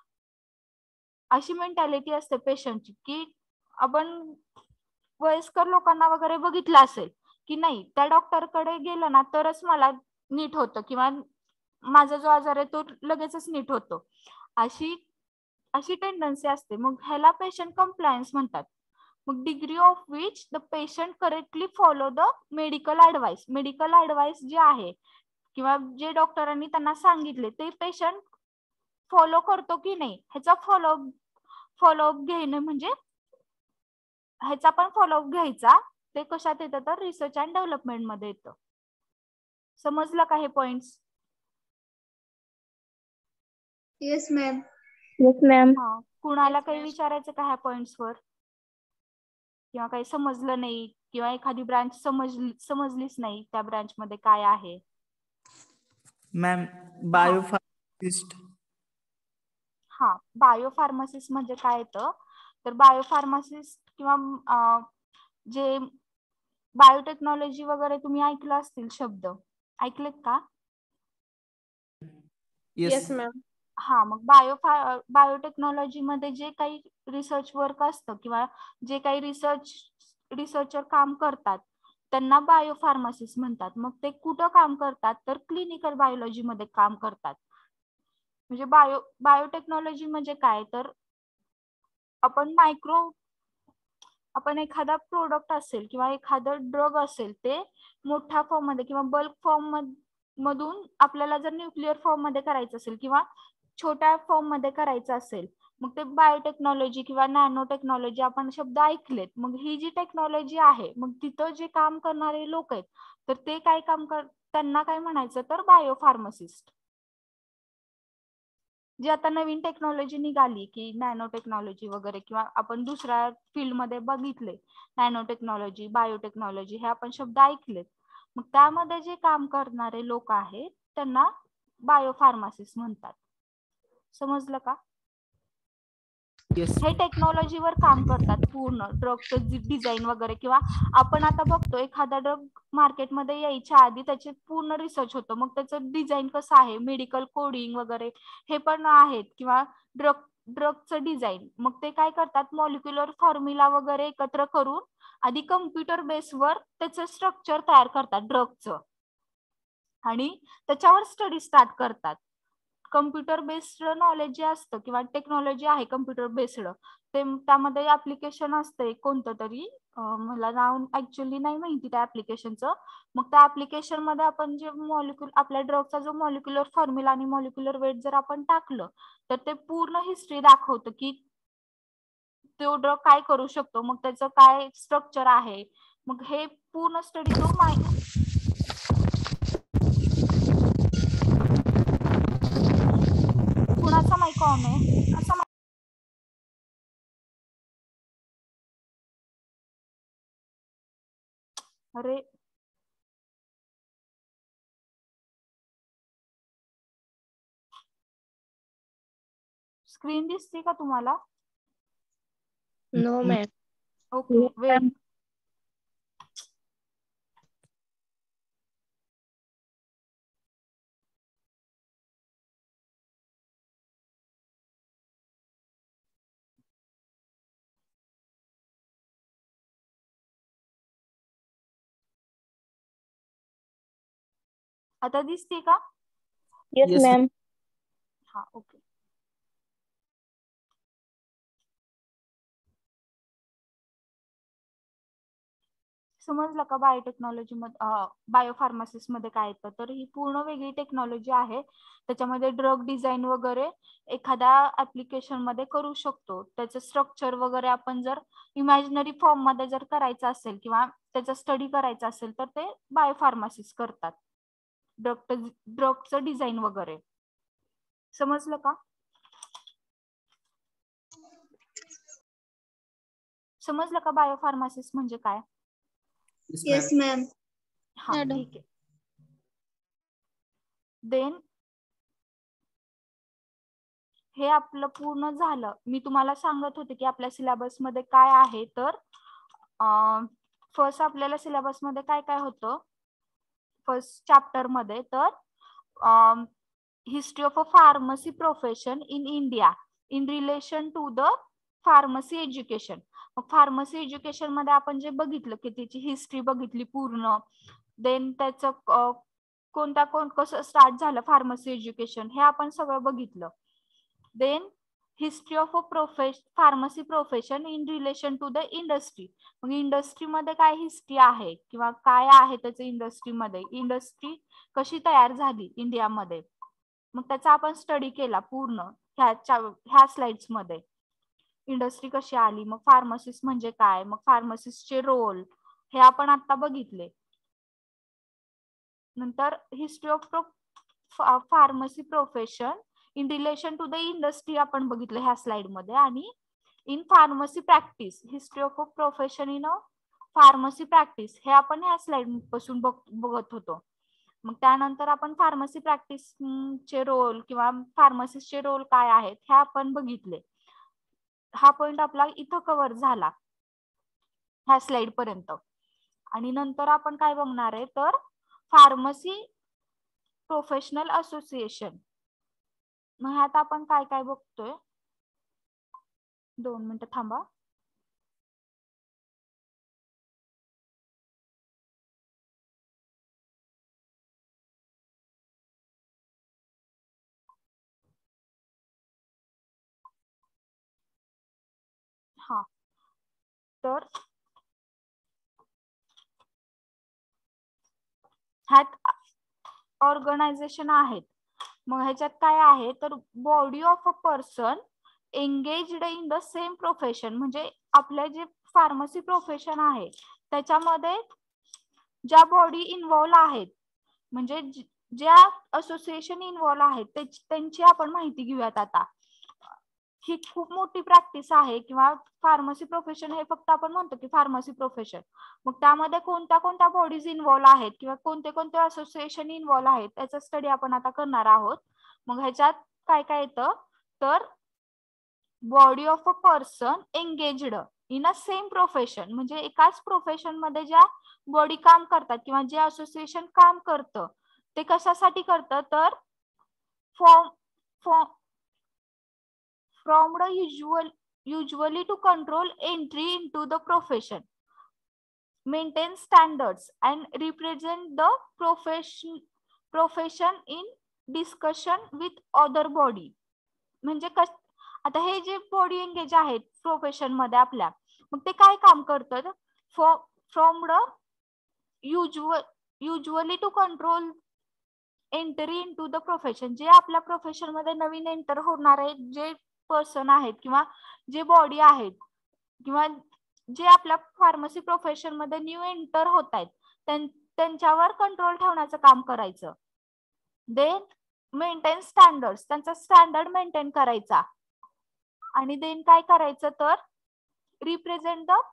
अशी मेंटॅलिटी असते पेशंटची की आपण वयस्कर लोकांना वगैरे बघितलं असेल की नाही त्या डॉक्टरकडे गेलं ना तरच मला नीट होतं किंवा माझा जो आजार आहे तो लगेचच नीट होतो, अशी टेंडन्सी असते. मग ह्याला पेशंट कंप्लायन्स म्हणतात. मग degree of which the patient correctly follow the medical advice. Medical advice जे आहे किंवा जे डॉक्टरांनी त्यांना सांगितले ते पेशंट फॉलो करतो की नाही ह्याचा फॉलोअप घेणं, म्हणजे ह्याचा पण फॉलोअप घ्यायचा. ते कशात येतं तर रिसर्च अँड डेव्हलपमेंट मध्ये येतं. समजलं का हे points? Yes ma'am. Yes ma'am. कुणाला Yes, काही ma'am. विचारायचं का ह्या पॉइंट्स वर, किंवा काही समजलं नाही किंवा एखादी ब्रांच समजलीच नाही त्या ब्रांच मध्ये काय आहे? Ma'am biopharmacist. हा, बायोफार्मासिस्ट म्हणजे काय येतं तर बायोफार्मासिस्ट किंवा जे बायोटेक्नॉलॉजी वगैरे तुम्ही ऐकलं असतील शब्द, ऐकलेत का? Yes ma'am. हा, मग बायोटेक्नॉलॉजी मध्ये जे काही रिसर्च वर्क असतं किंवा जे काही रिसर्चर काम करतात त्यांना बायोफार्मासिस्ट म्हणतात. मग ते कुठं काम करतात तर क्लिनिकल बायोलॉजी मध्ये काम करतात. म्हणजे बायोटेक्नॉलॉजी म्हणजे काय तर आपण एखादा प्रोडक्ट असेल किंवा एखादं ड्रग असेल ते मोठ्या फॉर्म मध्ये किंवा बल्क फॉर्म मधून आपल्याला जर न्यूक्लिअर फॉर्म मध्ये करायचं असेल किंवा छोट्या फॉर्म मध्ये करायचं असेल मग ते बायोटेक्नॉलॉजी किंवा नॅनो टेक्नॉलॉजी आपण शब्द ऐकलेत. मग ही जी टेक्नॉलॉजी आहे मग तिथं जे काम करणारे लोक आहेत तर ते काय त्यांना काय म्हणायचं तर बायोफार्मासिस्ट. जी आता नवीन टेक्नॉलॉजी निघाली की नॅनो टेक्नॉलॉजी वगैरे किंवा आपण दुसऱ्या फील्ड मध्ये बघितले नॅनो टेक्नॉलॉजी बायोटेक्नॉलॉजी हे आपण शब्द ऐकलेत. मग त्यामध्ये जे काम करणारे लोक आहेत त्यांना बायोफार्मासिस्ट म्हणतात. समजलं का? हे टेक्नॉलॉजीवर काम करतात पूर्ण ड्रगचं डिझाईन वगैरे, किंवा आपण आता बघतो एखादा ड्रग मार्केटमध्ये यायच्या आधी त्याचे पूर्ण रिसर्च होतं मग त्याचं डिझाईन कसं आहे, मेडिकल कोडिंग वगैरे हे पण आहेत, किंवा ड्रगचं डिझाईन. मग ते काय करतात मॉलिक्युलर फॉर्म्युला वगैरे एकत्र करून आधी कम्प्युटर बेसवर त्याचं स्ट्रक्चर तयार करतात ड्रगचं आणि त्याच्यावर स्टडी स्टार्ट करतात. कम्प्युटर बेस्ड नॉलेज जे असतं किंवा टेक्नॉलॉजी आहे कम्प्युटर बेस्ड त्यामध्ये ऍप्लिकेशन असते कोणतं तरी, मला नाव ऍक्च्युअली नाही माहिती त्या ऍप्लिकेशनचं. मग त्या ऍप्लिकेशन मध्ये आपण जे आपल्या ड्रगचा जो मॉलिक्युलर फॉर्म्युला आणि मॉलिक्युलर वेट जर आपण टाकलं तर ते पूर्ण हिस्ट्री दाखवतं की तो ड्रग काय करू शकतो, मग त्याचं काय स्ट्रक्चर आहे. मग हे पूर्ण स्टडी तो कुणाचा माईक ऑन आहे? अरे स्क्रीन दिसते का तुम्हाला? No ma'am. Okay wait. आता दिसते का? Yes Yes, ma'am. हा ओके. समजलं का बायोटेक्नॉलॉजी मध्ये बायोफार्मासिस मध्ये काय येतं? तर ही पूर्ण वेगळी टेक्नॉलॉजी आहे. त्याच्यामध्ये ड्रग डिझाईन वगैरे एखाद्या ऍप्लिकेशन मध्ये करू शकतो. त्याचं स्ट्रक्चर वगैरे आपण जर इमॅजिनरी फॉर्म मध्ये जर करायचं असेल किंवा त्याचा स्टडी करायचा असेल तर ते बायोफार्मासिस करतात. ड्रगचं डिझाईन वगैरे. समजलं का? समजलं का बायोफार्मासिस म्हणजे काय? Yes, ma'am. हा मॅडम. ठीक आहे. देन हे आपलं पूर्ण झालं. मी तुम्हाला सांगत होते की आपल्या सिलेबस मध्ये काय आहे. तर फर्स्ट आपल्याला सिलेबस मध्ये काय काय होतं फर्स्ट चॅप्टर मध्ये, तर history of a pharmacy profession in India in relation to the pharmacy education. मग फार्मसी एज्युकेशन मध्ये आपण जे बघितलं की त्याची हिस्ट्री बघितली पूर्ण. देन त्याचं कसं स्टार्ट झालं फार्मसी एज्युकेशन हे आपण सगळं बघितलं. Then history of a pharmacy profession in relation to the industry. मग इंडस्ट्रीमध्ये काय हिस्ट्री आहे किंवा काय आहे त्याचं इंडस्ट्रीमध्ये, इंडस्ट्री कशी तयार झाली इंडियामध्ये, मग त्याचा आपण स्टडी केला पूर्ण ह्या स्लाइड्स मध्ये. इंडस्ट्री कशी आली, मग फार्मसिस्ट म्हणजे काय, मग फार्मसिस्टचे रोल हे आपण आता बघितले. नंतर history of pharmacy profession in relation to the industry आपण बघितलं ह्या स्लाइड मध्ये. आणि in pharmacy practice history of a profession in a pharmacy practice हे आपण ह्या स्लाइड पासून बघत होतो. मग त्यानंतर आपण फार्मसी प्रॅक्टिस चे रोल किंवा फार्मसिस्टचे रोल काय आहेत हे आपण बघितले. हा पॉइंट आपला इथं कव्हर झाला ह्या स्लाइड पर्यंत. आणि नंतर आपण काय बघणार आहे तर फार्मसी प्रोफेशनल असोसिएशन. मग ह्यात आपण काय काय बघतोय, 2 मिनिटं थांबा. हा तर ह्यात ऑर्गनायझेशन आहेत. मग ह्याच्यात काय आहे तर body of a person engaged in the same profession. म्हणजे आपले जे फार्मसी प्रोफेशन आहे त्याच्यामध्ये ज्या बॉडी इन्व्हॉल्व आहेत म्हणजे ज्या असोसिएशन इन्व्हॉल्व आहेत त्यांची आपण माहिती घेऊयात आता. ही खूप मोठी प्रॅक्टिस आहे किंवा फार्मसी प्रोफेशन हे फक्त आपण म्हणतो की फार्मसी प्रोफेशन. मग त्यामध्ये कोणत्या कोणत्या बॉडीज इन्व्हॉल्व आहेत किंवा कोणते कोणते असोसिएशन इन्व्हॉल्व आहेत त्याचा स्टडी आपण आता करणार आहोत. मग ह्याच्यात काय काय येतं तर body of a person engaged in a same profession. म्हणजे एकाच प्रोफेशन मध्ये ज्या बॉडी काम करतात किंवा जे असोसिएशन काम करतं ते कशासाठी करतं तर from the usually to control entry into the profession, maintain standards and represent the profession in discussion with other body. म्हणजे आता हे जे बॉडी एंगेज आहेत प्रोफेशन मध्ये आपल्या, मग ते काय काम करतात, from the usually to control entry into the profession, जे आपल्या प्रोफेशन मध्ये नवीन एंटर होणारे जे पर्सन आहेत किंवा जे बॉडी आहेत किंवा जे आपल्या फार्मसी प्रोफेशन मध्ये न्यू एंटर होत आहेत त्यांच्यावर कंट्रोल ठेवण्याचं काम करायचं. देन मेंटेन स्टँडर्ड, त्यांचा स्टँडर्ड मेंटेन करायचा. आणि देन काय करायचं तर रिप्रेझेंट द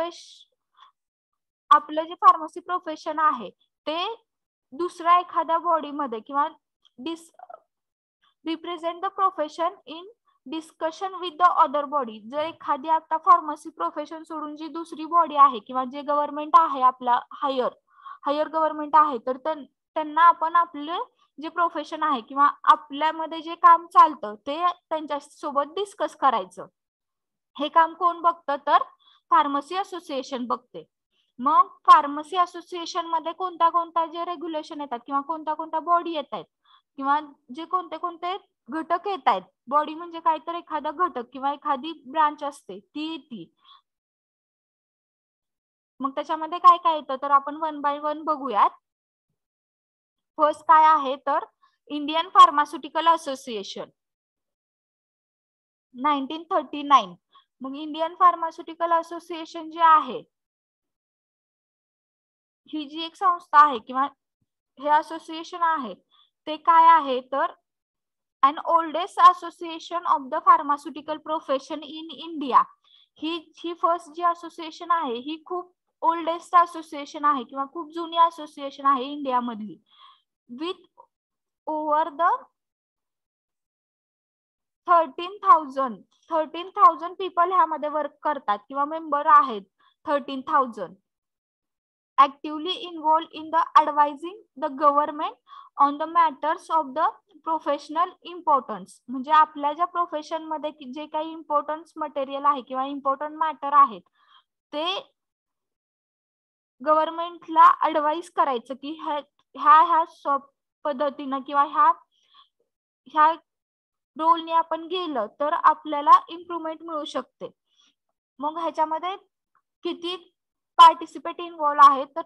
आपलं जे फार्मसी प्रोफेशन आहे ते दुसऱ्या एखाद्या बॉडीमध्ये किंवा represent the profession in discussion with the other body. जर एखादी आता फार्मसी प्रोफेशन सोडून जी दुसरी बॉडी आहे किंवा जे गव्हर्नमेंट आहे आपला हायर गव्हर्नमेंट आहे तर त्यांना आपण आपले जे प्रोफेशन आहे किंवा आपल्यामध्ये जे काम चालतं ते त्यांच्या सोबत डिस्कस करायचं. हे काम कोण बघतं तर फार्मसी असोसिएशन बघते. मग फार्मसी असोसिएशन मध्ये कोणत्या कोणत्या जे रेग्युलेशन येतात किंवा कोणत्या कोणत्या बॉडी येत आहेत किंवा जे कोणते कोणते घटक येत आहेत. बॉडी म्हणजे काय तर एखादा घटक किंवा एखादी ब्रांच असते ती. मग त्याच्यामध्ये काय काय येतं तर आपण वन बाय वन बघूयात. फर्स्ट काय आहे तर इंडियन फार्मास्युटिकल असोसिएशन 1939. मग इंडियन फार्मास्युटिकल असोसिएशन जे आहे ही जी एक संस्था आहे किंवा हे असोसिएशन आहे ते काय आहे तर an oldest association of the pharmaceutical profession in India. ही फर्स्ट जी असोसिएशन आहे ही खूप ओल्डेस्ट असोसिएशन आहे किंवा खूप जुनी असोसिएशन आहे इंडिया मधली. विथ ओव्हर द 13,000 पीपल ह्यामध्ये वर्क करतात किंवा मेंबर आहेत 13,000. actively involved in the advising the government on the matters of the professional importance. म्हणजे आपल्या ज्या प्रोफेशन मध्ये जे काही इम्पॉर्टन्स मटेरियल आहे किंवा इम्पॉर्टंट मॅटर आहेत ते गव्हर्नमेंटला ऍडवाइस करायचं की ह्या पद्धतीनं किंवा ह्या रोलने आपण गेलं तर आपल्याला इम्प्रूव्हमेंट मिळू शकते. मग ह्याच्यामध्ये किती पार्टिसिपेट इन्व्हॉल्व आहेत तर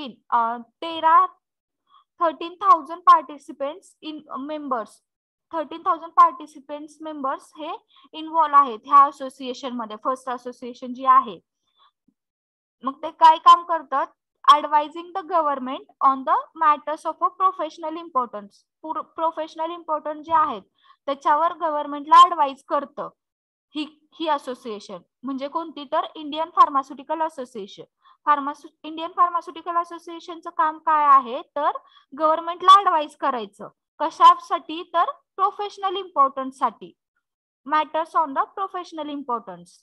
13,000 participants in members 13,000 participants members हे इन्व्हॉल्व आहेत ह्या असोसिएशन मध्ये. फर्स्ट असोसिएशन जी आहे मग ते काय काम करतात advising the government on the matters of a professional importance. Professional importance जे आहेत त्याच्यावर गव्हर्नमेंटला ऍडवाइज करतं ही असोसिएशन. म्हणजे कोणती तर Indian pharmaceutical association. Indian pharmaceutical असोसिएशनचं काम काय आहे तर गव्हर्नमेंटला ऍडवाइज करायचं. कशासाठी तर प्रोफेशनल इम्पॉर्टन्स साठी. Matters on the professional importance.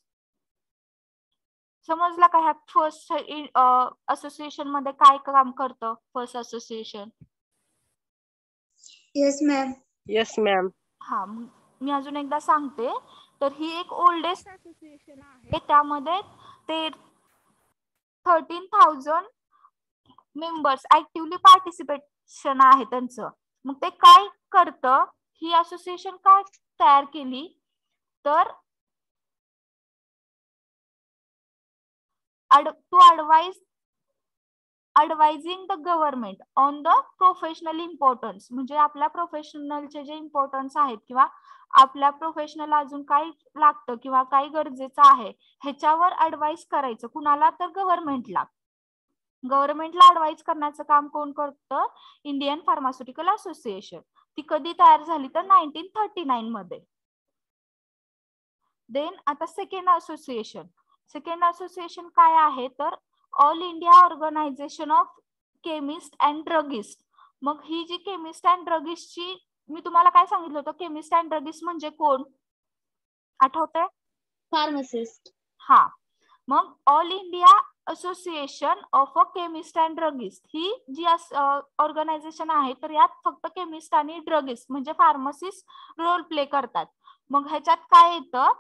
समजला का ह्या फर्स्ट असोसिएशन मध्ये काय काम करतं first association? Yes ma'am. Yes ma'am. हा मी अजून एकदा सांगते. तर ही एक ओल्डेस्ट असोसिएशन आहे. त्यामध्ये ते 13,000 मेंबर्स ऍक्टिव्हली पार्टिसिपेशन आहे त्यांचं. मग ते काय करतं ही असोसिएशन काय तयार केली तर to advising the government on the professional importance. म्हणजे आपल्या प्रोफेशनलचे जे इम्पॉर्टन्स आहेत किंवा आपल्या प्रोफेशनल अजून काय लागतं किंवा काय गरजेचं आहे ह्याच्यावर ऍडवाइस करायचं. कुणाला तर गव्हर्नमेंटला ऍडवाइस करण्याचं काम कोण करतं इंडियन फार्मास्युटिकल असोसिएशन. ती कधी तयार झाली तर 1939 मध्ये. देन आता सेकंड असोसिएशन काय आहे तर all India organisation of chemist and druggist. मग ही जी केमिस्ट अँड ड्रगिस्टची मी तुम्हाला काय सांगितलं होतं केमिस्ट अँड ड्रगिस्ट म्हणजे कोण आठवतंय? फार्मासिस्ट. हा मग all India association of a chemist and druggist ही जी ऑर्गनायझेशन आहे तर यात फक्त केमिस्ट आणि ड्रगिस्ट म्हणजे फार्मसिस्ट रोल प्ले करतात. मग ह्याच्यात काय येतं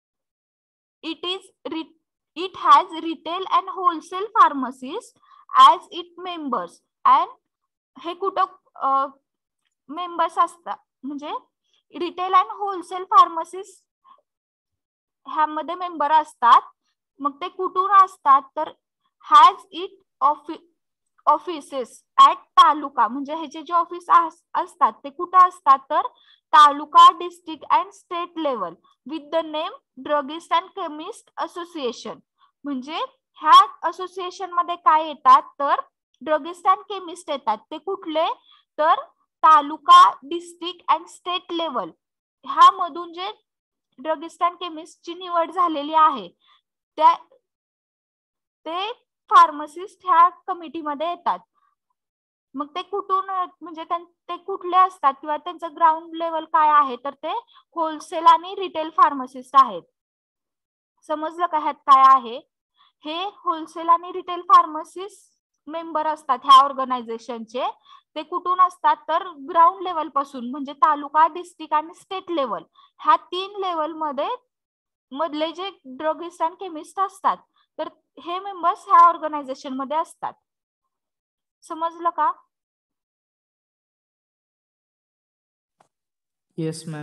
it has retail and wholesale pharmacies as its members and हे कुठं मेंबर्स असतात म्हणजे रिटेल अँड होलसेल फार्मसीज ह्यामध्ये मेंबर असतात. मग ते कुठून असतात तर has it offices at taluka, म्हणजे ह्याचे जे ऑफिस असतात ते कुठं असतात तर taluka, district and state level with the name druggist and chemist association. म्हणजे ह्या असोसिएशन मध्ये काय येतात तर ड्रगिस्ट अँड केमिस्ट येतात. ते कुठले तर taluka, district and state level ह्यामधून जे ड्रगिस्ट अँड केमिस्ट ची निवड झालेली आहे त्या ते फार्मसिस्ट ह्या कमिटीमध्ये येतात. मग ते कुठून म्हणजे ते कुठले असतात किंवा त्यांचं ग्राउंड लेवल काय आहे तर ते होलसेल आणि रिटेल फार्मसिस्ट आहेत. समजलं का ह्यात काय आहे? हे होलसेल आणि रिटेल फार्मसिस्ट मेंबर असतात ह्या ऑर्गनायझेशनचे. ते कुठून असतात तर ग्राउंड लेवल पासून, म्हणजे तालुका, डिस्ट्रिक्ट आणि स्टेट लेवल ह्या 3 लेवल मध्ये मधले जे ड्रगिस्ट अँड केमिस्ट असतात तर हे मेंबर्स ह्या ऑर्गनायझेशन मध्ये असतात. समजलं का? Yes ma'am.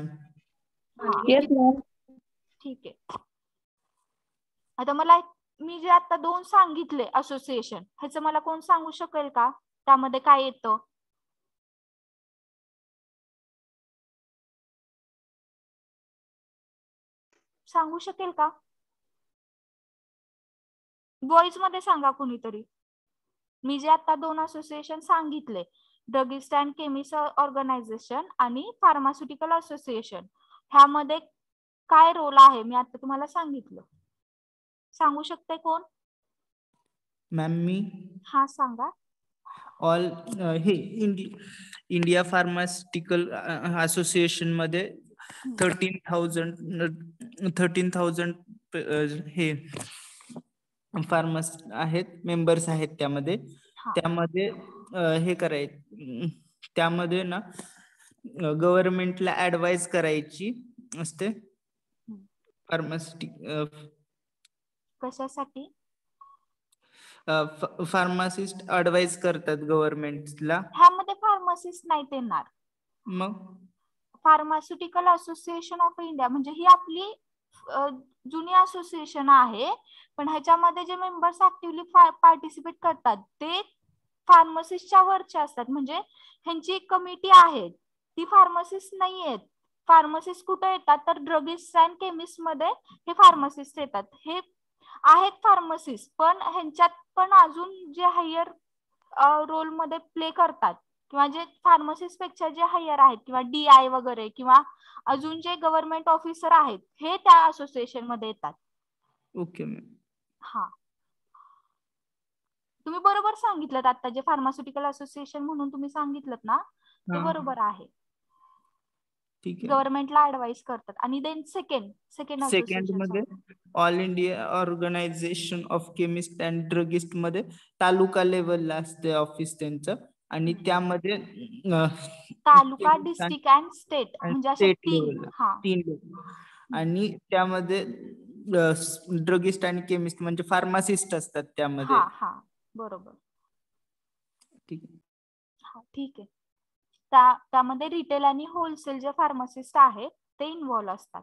ठीक आहे. आता मला मी जे आता 2 सांगितले असोसिएशन, ह्याचं मला कोण सांगू शकेल का त्यामध्ये काय येतं? सांगू शकेल का? व्हॉइस मध्ये सांगा कोणीतरी. मी जे आता 2 असोसिएशन सांगितले, ड्रगिस्ट अँड केमिस्ट ऑर्गनायझेशन आणि फार्मास्युटिकल असोसिएशन, ह्यामध्ये काय रोल आहे मी आता तुम्हाला सांगितलं. सांगू शकते कोण? मॅम मी. हा सांगा. ऑल हे इंडिया फार्मास्युटिकल असोसिएशन मध्ये 13,000 हे फार्मस आहेत, मेंबर्स आहेत त्यामध्ये. त्यामध्ये हे करायचं, त्यामध्ये ना गव्हर्नमेंटला ऍडवाइज करायची असते. कशासाठी? फार्मासिस्ट ऍडवाइज करतात गव्हर्नमेंटला. ह्यामध्ये फार्मासिस्ट नाही येणार. मग फार्मास्युटिकल असोसिएशन ऑफ इंडिया म्हणजे ही आपली जुनी असोसिएशन आहे, पण ह्याच्यामध्ये जे मेंबर्स ऍक्टिव्हली पार्टिसिपेट करतात ते फार्मसिस्टच्या वरचे असतात. म्हणजे ह्यांची एक कमिटी आहे, ती फार्मसिस्ट नाही आहेत. फार्मसिस्ट कुठे येतात तर ड्रगिस्ट अँड केमिस्ट मध्ये हे फार्मसिस्ट येतात. हे आहेत फार्मसिस्ट, पण ह्यांच्यात पण अजून जे हायर रोल मध्ये प्ले करतात किंवा जे फार्मसिस्ट पेक्षा जे हायर आहेत किंवा DI वगैरे किंवा अजून जे गव्हर्नमेंट ऑफिसर आहेत हे त्या असोसिएशन मध्ये येतात. Okay ma'am. हा, तुम्ही बरोबर सांगितलं. आता जे फार्मास्युटिकल असोसिएशन म्हणून तुम्ही सांगितलं ना ते बरोबर आहे. गव्हर्नमेंटला ऍडवाइस करतात. आणि देन सेकंड मध्ये all India organisation of chemist and druggist मध्ये तालुका लेवलला असते ऑफिस त्यांचं. आणि त्यामध्ये तालुका, डिस्ट्रिक्ट अँड स्टेट म्हणजे अशा 3 लेवल. आणि त्यामध्ये ड्रगिस्ट आणि केमिस्ट म्हणजे फार्मासिस्ट असतात त्यामध्ये. बरोबर. ठीक आहे. ठीक आहे. त्यामध्ये रिटेल आणि होलसेल जे फार्मासिस्ट आहेत ते इन्व्हॉल्व असतात.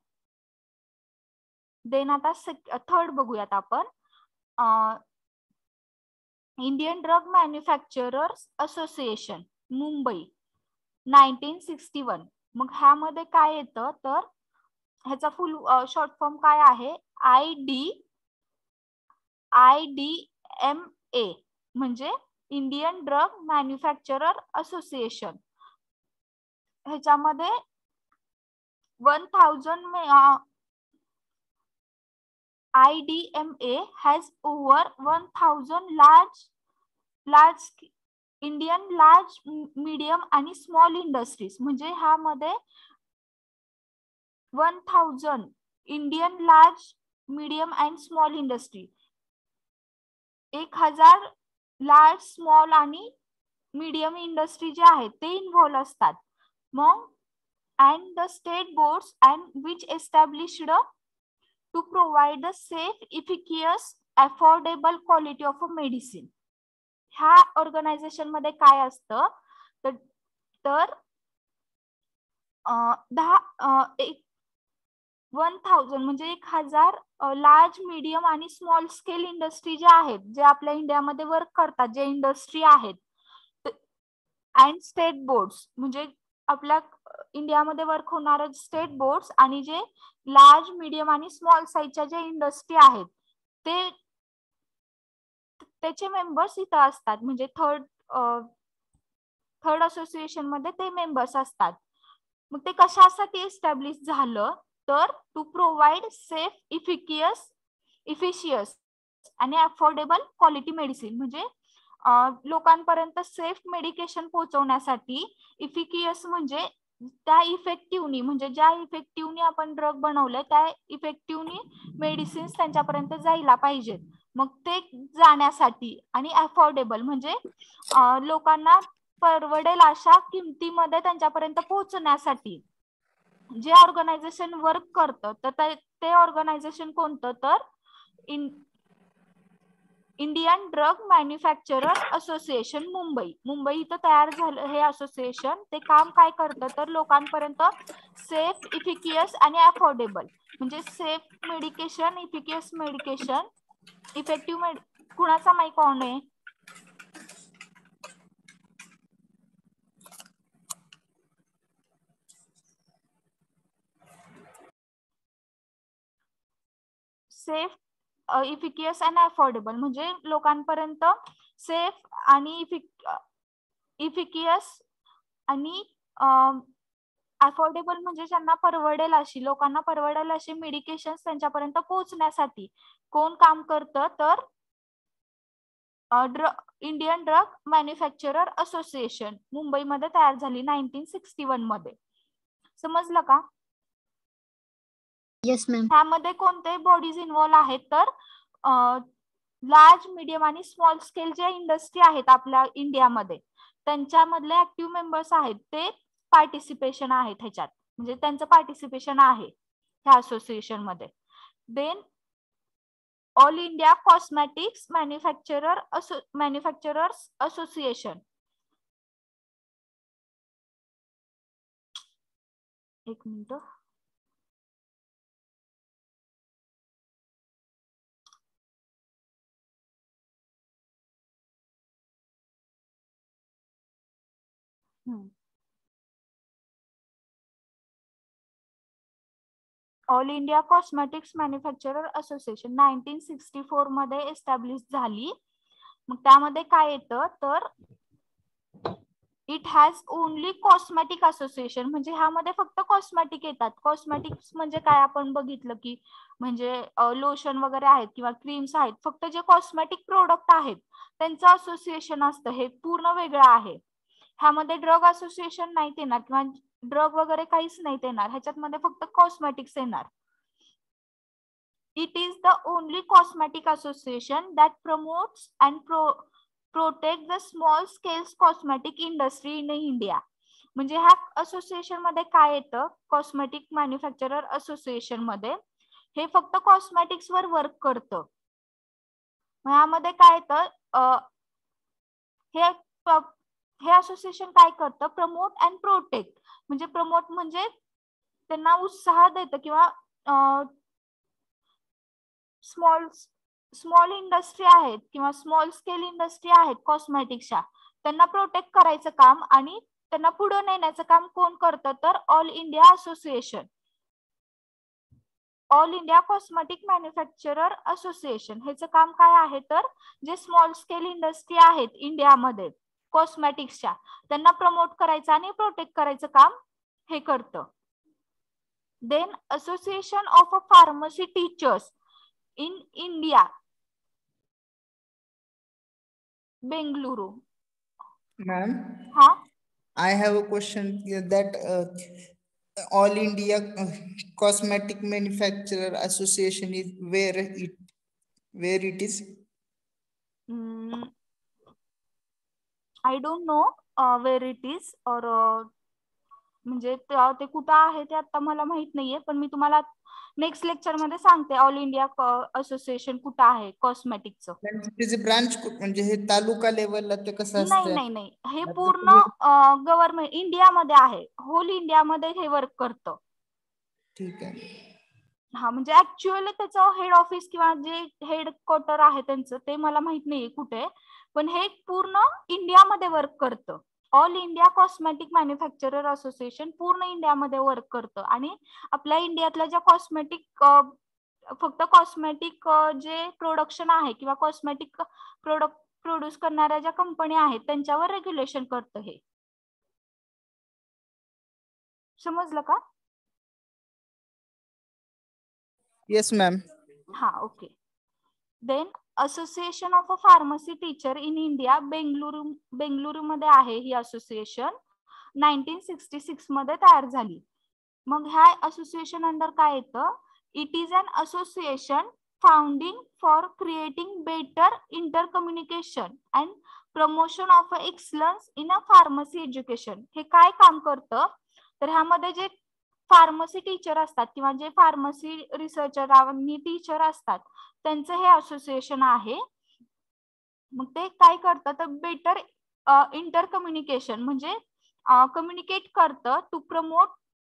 देन आता थर्ड बघूयात आपण. Indian drug manufacturers association Mumbai 1961. मग ह्यामध्ये काय येतं तर ह्याचा फुल शॉर्ट फॉर्म काय आहे? IDMA म्हणजे इंडियन ड्रग मॅन्युफॅक्चरर असोसिएशन. ह्याच्यामध्ये 1000 IDMA has over 1000 large Indian large, medium आणि स्मॉल इंडस्ट्रीज. म्हणजे ह्यामध्ये 1000 Indian large, medium and small industry, 1000 large, small आणि मीडियम इंडस्ट्री जे आहेत ते इन्व्हॉल्व असतात. मग and the state boards and which established to provide the safe, efficacious, affordable quality of a medicine. ह्या ऑर्गनायझेशन मध्ये काय असतं तर 1000 म्हणजे 1000 लार्ज, मीडियम आणि स्मॉल स्केल इंडस्ट्री जे आहेत, जे आपल्या इंडियामध्ये वर्क करतात, जे इंडस्ट्री आहेत, अँड स्टेट बोर्ड्स म्हणजे आपल्या इंडियामध्ये वर्क होणारे स्टेट बोर्ड्स आणि जे लार्ज, मीडियम आणि स्मॉल साईजच्या जे इंडस्ट्री आहेत त्याचे मेंबर्स इथं असतात. म्हणजे थर्ड असोसिएशन मध्ये ते मेंबर्स असतात. मग ते कशासाठी एस्टॅब्लिश झालं तर टू प्रोव्हाइड सेफ, इफिशियस आणि अफोर्डेबल क्वालिटी मेडिसिन म्हणजे लोकांपर्यंत सेफ मेडिकेशन पोहोचवण्यासाठी, इफिकियस म्हणजे त्या इफेक्टिव्हनी म्हणजे ज्या इफेक्टिव्हनी आपण ड्रग बनवले त्या इफेक्टिव्हनी मेडिसिन्स त्यांच्यापर्यंत जायला पाहिजेत. मग ते जाण्यासाठी आणि अफोर्डेबल म्हणजे लोकांना परवडेल अशा किमतीमध्ये त्यांच्यापर्यंत पोहोचण्यासाठी जे ऑर्गनायझेशन वर्क करतं तर ते ऑर्गनायझेशन कोणतं तर Indian drug manufacturer association Mumbai इथं तयार झालं हे असोसिएशन. ते काम काय करतं तर लोकांपर्यंत सेफ, इफिकियस आणि अफोर्डेबल म्हणजे safe medication, efficacious medication, effective कुणाचा माईक ऑन आहे? सेफ, इफिकियस आणि अफोर्डेबल म्हणजे लोकांपर्यंत सेफ आणि इफिकियस आणि अफोर्डेबल म्हणजे ज्यांना परवडेल अशी, लोकांना परवडेल अशी मेडिकेशन त्यांच्यापर्यंत पोहोचण्यासाठी कोण काम करतं तर इंडियन ड्रग मॅन्युफॅक्चरर असोसिएशन मुंबईमध्ये तयार झाली 1961 मध्ये. समजलं का? Yes ma'am. त्यामध्ये कोणते बॉडीज इन्व्हॉल्व आहेत तर लार्ज, मीडियम आणि स्मॉल स्केल जे इंडस्ट्री आहेत आपल्या इंडियामध्ये त्यांच्यामधले ऍक्टिव्ह मेंबर्स आहेत ते पार्टिसिपेशन आहेत ह्याच्यात म्हणजे त्यांचं पार्टिसिपेशन आहे ह्या असोसिएशन मध्ये. Then all India cosmetics manufacturers association. एक minute. All India cosmetics manufacturer association 1964 मध्ये एस्टॅब्लिश झाली. मग त्यामध्ये काय येतं तर it has only cosmetic association म्हणजे ह्यामध्ये फक्त कॉस्मेटिक येतात. कॉस्मेटिक्स म्हणजे काय आपण बघितलं की म्हणजे लोशन वगैरे आहेत किंवा क्रीम्स आहेत, फक्त जे कॉस्मेटिक प्रोडक्ट आहेत त्यांचं असोसिएशन असतं. हे पूर्ण वेगळं आहे. ह्यामध्ये ड्रग असोसिएशन नाही येणार किंवा ड्रग वगैरे काहीच नाही येणार. ह्याच्यामध्ये फक्त कॉस्मेटिक्स येणार. It is the only cosmetic association that promotes and protect the small scales cosmetic industry in India. म्हणजे ह्या असोसिएशन मध्ये काय येतं कॉस्मेटिक मॅन्युफॅक्चरर असोसिएशन मध्ये हे फक्त कॉस्मेटिक्स वर वर्क करतं. ह्यामध्ये काय येतं हे असोसिएशन काय करतं प्रमोट अँड प्रोटेक्ट म्हणजे प्रमोट म्हणजे त्यांना उत्साह देतं किंवा स्मॉल इंडस्ट्री आहेत किंवा स्मॉल स्केल इंडस्ट्री आहेत कॉस्मेटिक्सच्या त्यांना प्रोटेक्ट करायचं काम आणि त्यांना पुढे नेण्याचं काम कोण करतं तर all India association, all India cosmetic manufacturer association. ह्याचं काम काय आहे तर जे स्मॉल स्केल इंडस्ट्री आहेत इंडियामध्ये कॉस्मेटिक्सच्या त्यांना प्रमोट करायचं आणि प्रोटेक्ट करायचं काम हे करतं. Then association of a pharmacy teachers in India, Bengaluru. Ma'am, I have a question that All India Cosmetic Manufacturer Association is where it is? I don't know where it is or म्हणजे ते कुठं आहे ते आता मला माहित नाहीये, पण मी तुम्हाला नेक्स्ट लेक्चर मध्ये सांगते ऑल इंडिया असोसिएशन कुठं आहे कॉस्मेटिकचं. त्याचे ब्रांच म्हणजे हे तालुका लेवलला ते कसं असतं? नाही हे पूर्ण गव्हर्नमेंट इंडियामध्ये आहे, होल इंडियामध्ये हे वर्क करतं. ठीक आहे. हा म्हणजे ऍक्च्युअली त्याचं हेड ऑफिस किंवा जे हेडक्वार्टर आहे त्यांचं ते मला माहित नाहीये कुठे, पण हे पूर्ण इंडियामध्ये वर्क करतं. All India cosmetic manufacturer association पूर्ण इंडियामध्ये वर्क करतं आणि आपल्या इंडियातल्या ज्या कॉस्मेटिक फक्त कॉस्मेटिक जे प्रोडक्शन आहे किंवा कॉस्मेटिक प्रोडक्ट प्रोड्यूस करणाऱ्या ज्या कंपन्या आहेत त्यांच्यावर रेग्युलेशन करतं हे. समजलं का? Yes ma'am. हा okay. Then association of a pharmacy teacher in India Bengaluru मध्ये आहे ही असोसिएशन. 1966 मध्ये तयार झाली. मग ह्या असोसिएशन अंडर काय येतं? It is an association founding for creating better intercommunication and promotion of excellence in a pharmacy education. हे काय काम करतं? तर ह्यामध्ये जे फार्मसी टीचर असतात किंवा जे फार्मसी रिसर्चर आणि टीचर असतात त्यांचं हे असोसिएशन आहे. मग ते काय करतं तर बेटर इंटर कम्युनिकेशन म्हणजे कम्युनिकेट करतं to promote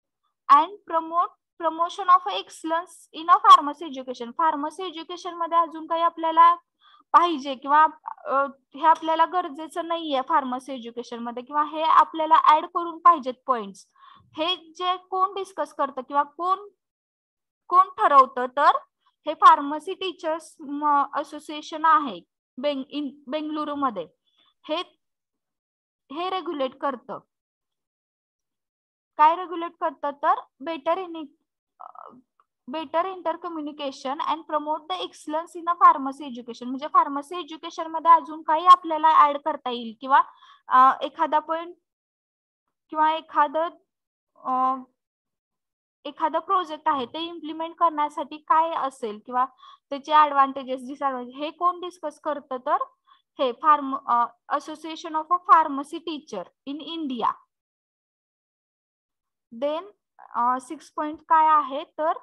promotion of excellence in a pharmacy education. Pharmacy education मध्ये अजून काही आपल्याला पाहिजे किंवा हे आपल्याला गरजेचं नाहीये फार्मसी एज्युकेशन मध्ये किंवा हे आपल्याला ऍड करून पाहिजेत पॉइंट्स, हे जे कोण डिस्कस करतं किंवा कोण ठरवतं तर हे फार्मसी टीचर्स असोसिएशन आहे बेंगलुरू मध्ये. हे रेग्युलेट करतं. काय रेग्युलेट करतं तर better inter communication and promote the excellence in a pharmacy education. म्हणजे फार्मसी एज्युकेशन मध्ये अजून काही आपल्याला ऍड करता येईल किंवा एखादा पॉइंट किंवा एखादा प्रोजेक्ट आहे ते इम्प्लिमेंट करण्यासाठी काय असेल किंवा त्याचे ऍडव्हान्टेजेस डिसएडव्हान्टेज हे कोण डिस्कस करतं तर हे association of a pharmacy teacher in India. Then 6 point काय आहे तर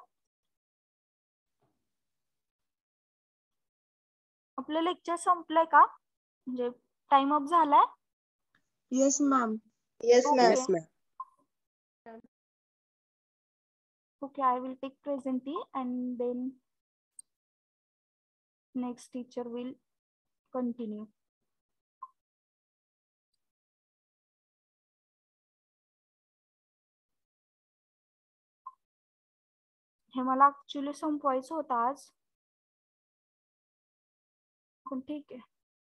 आपलं लेक्चर संपलंय का? म्हणजे टाइम अप झालाय? Yes ma'am. Yes, ma'am. Yes, ma'am. Okay, I will take present and then next teacher will continue. हे मला ऍक्च्युली संपवायचं होतं आज, पण ठीक आहे.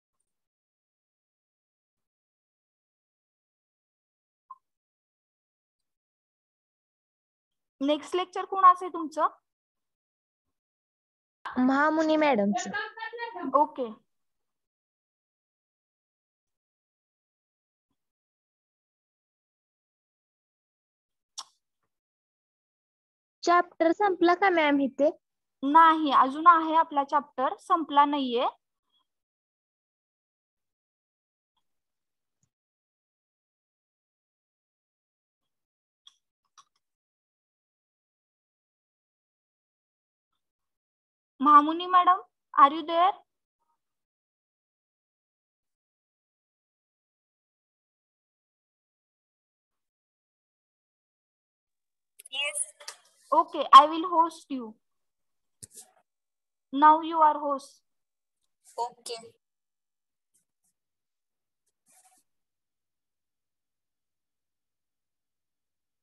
नेक्स्ट लेक्चर कोणाचं आहे तुमचं? महामुनी मॅडमचं. ओके. चॅप्टर संपला का मॅम इथे? नाही, अजून आहे आपला चॅप्टर, संपला नाहीये. Mahamuni madam, are you there? Yes. Okay, I will host you. Now you are host. Okay.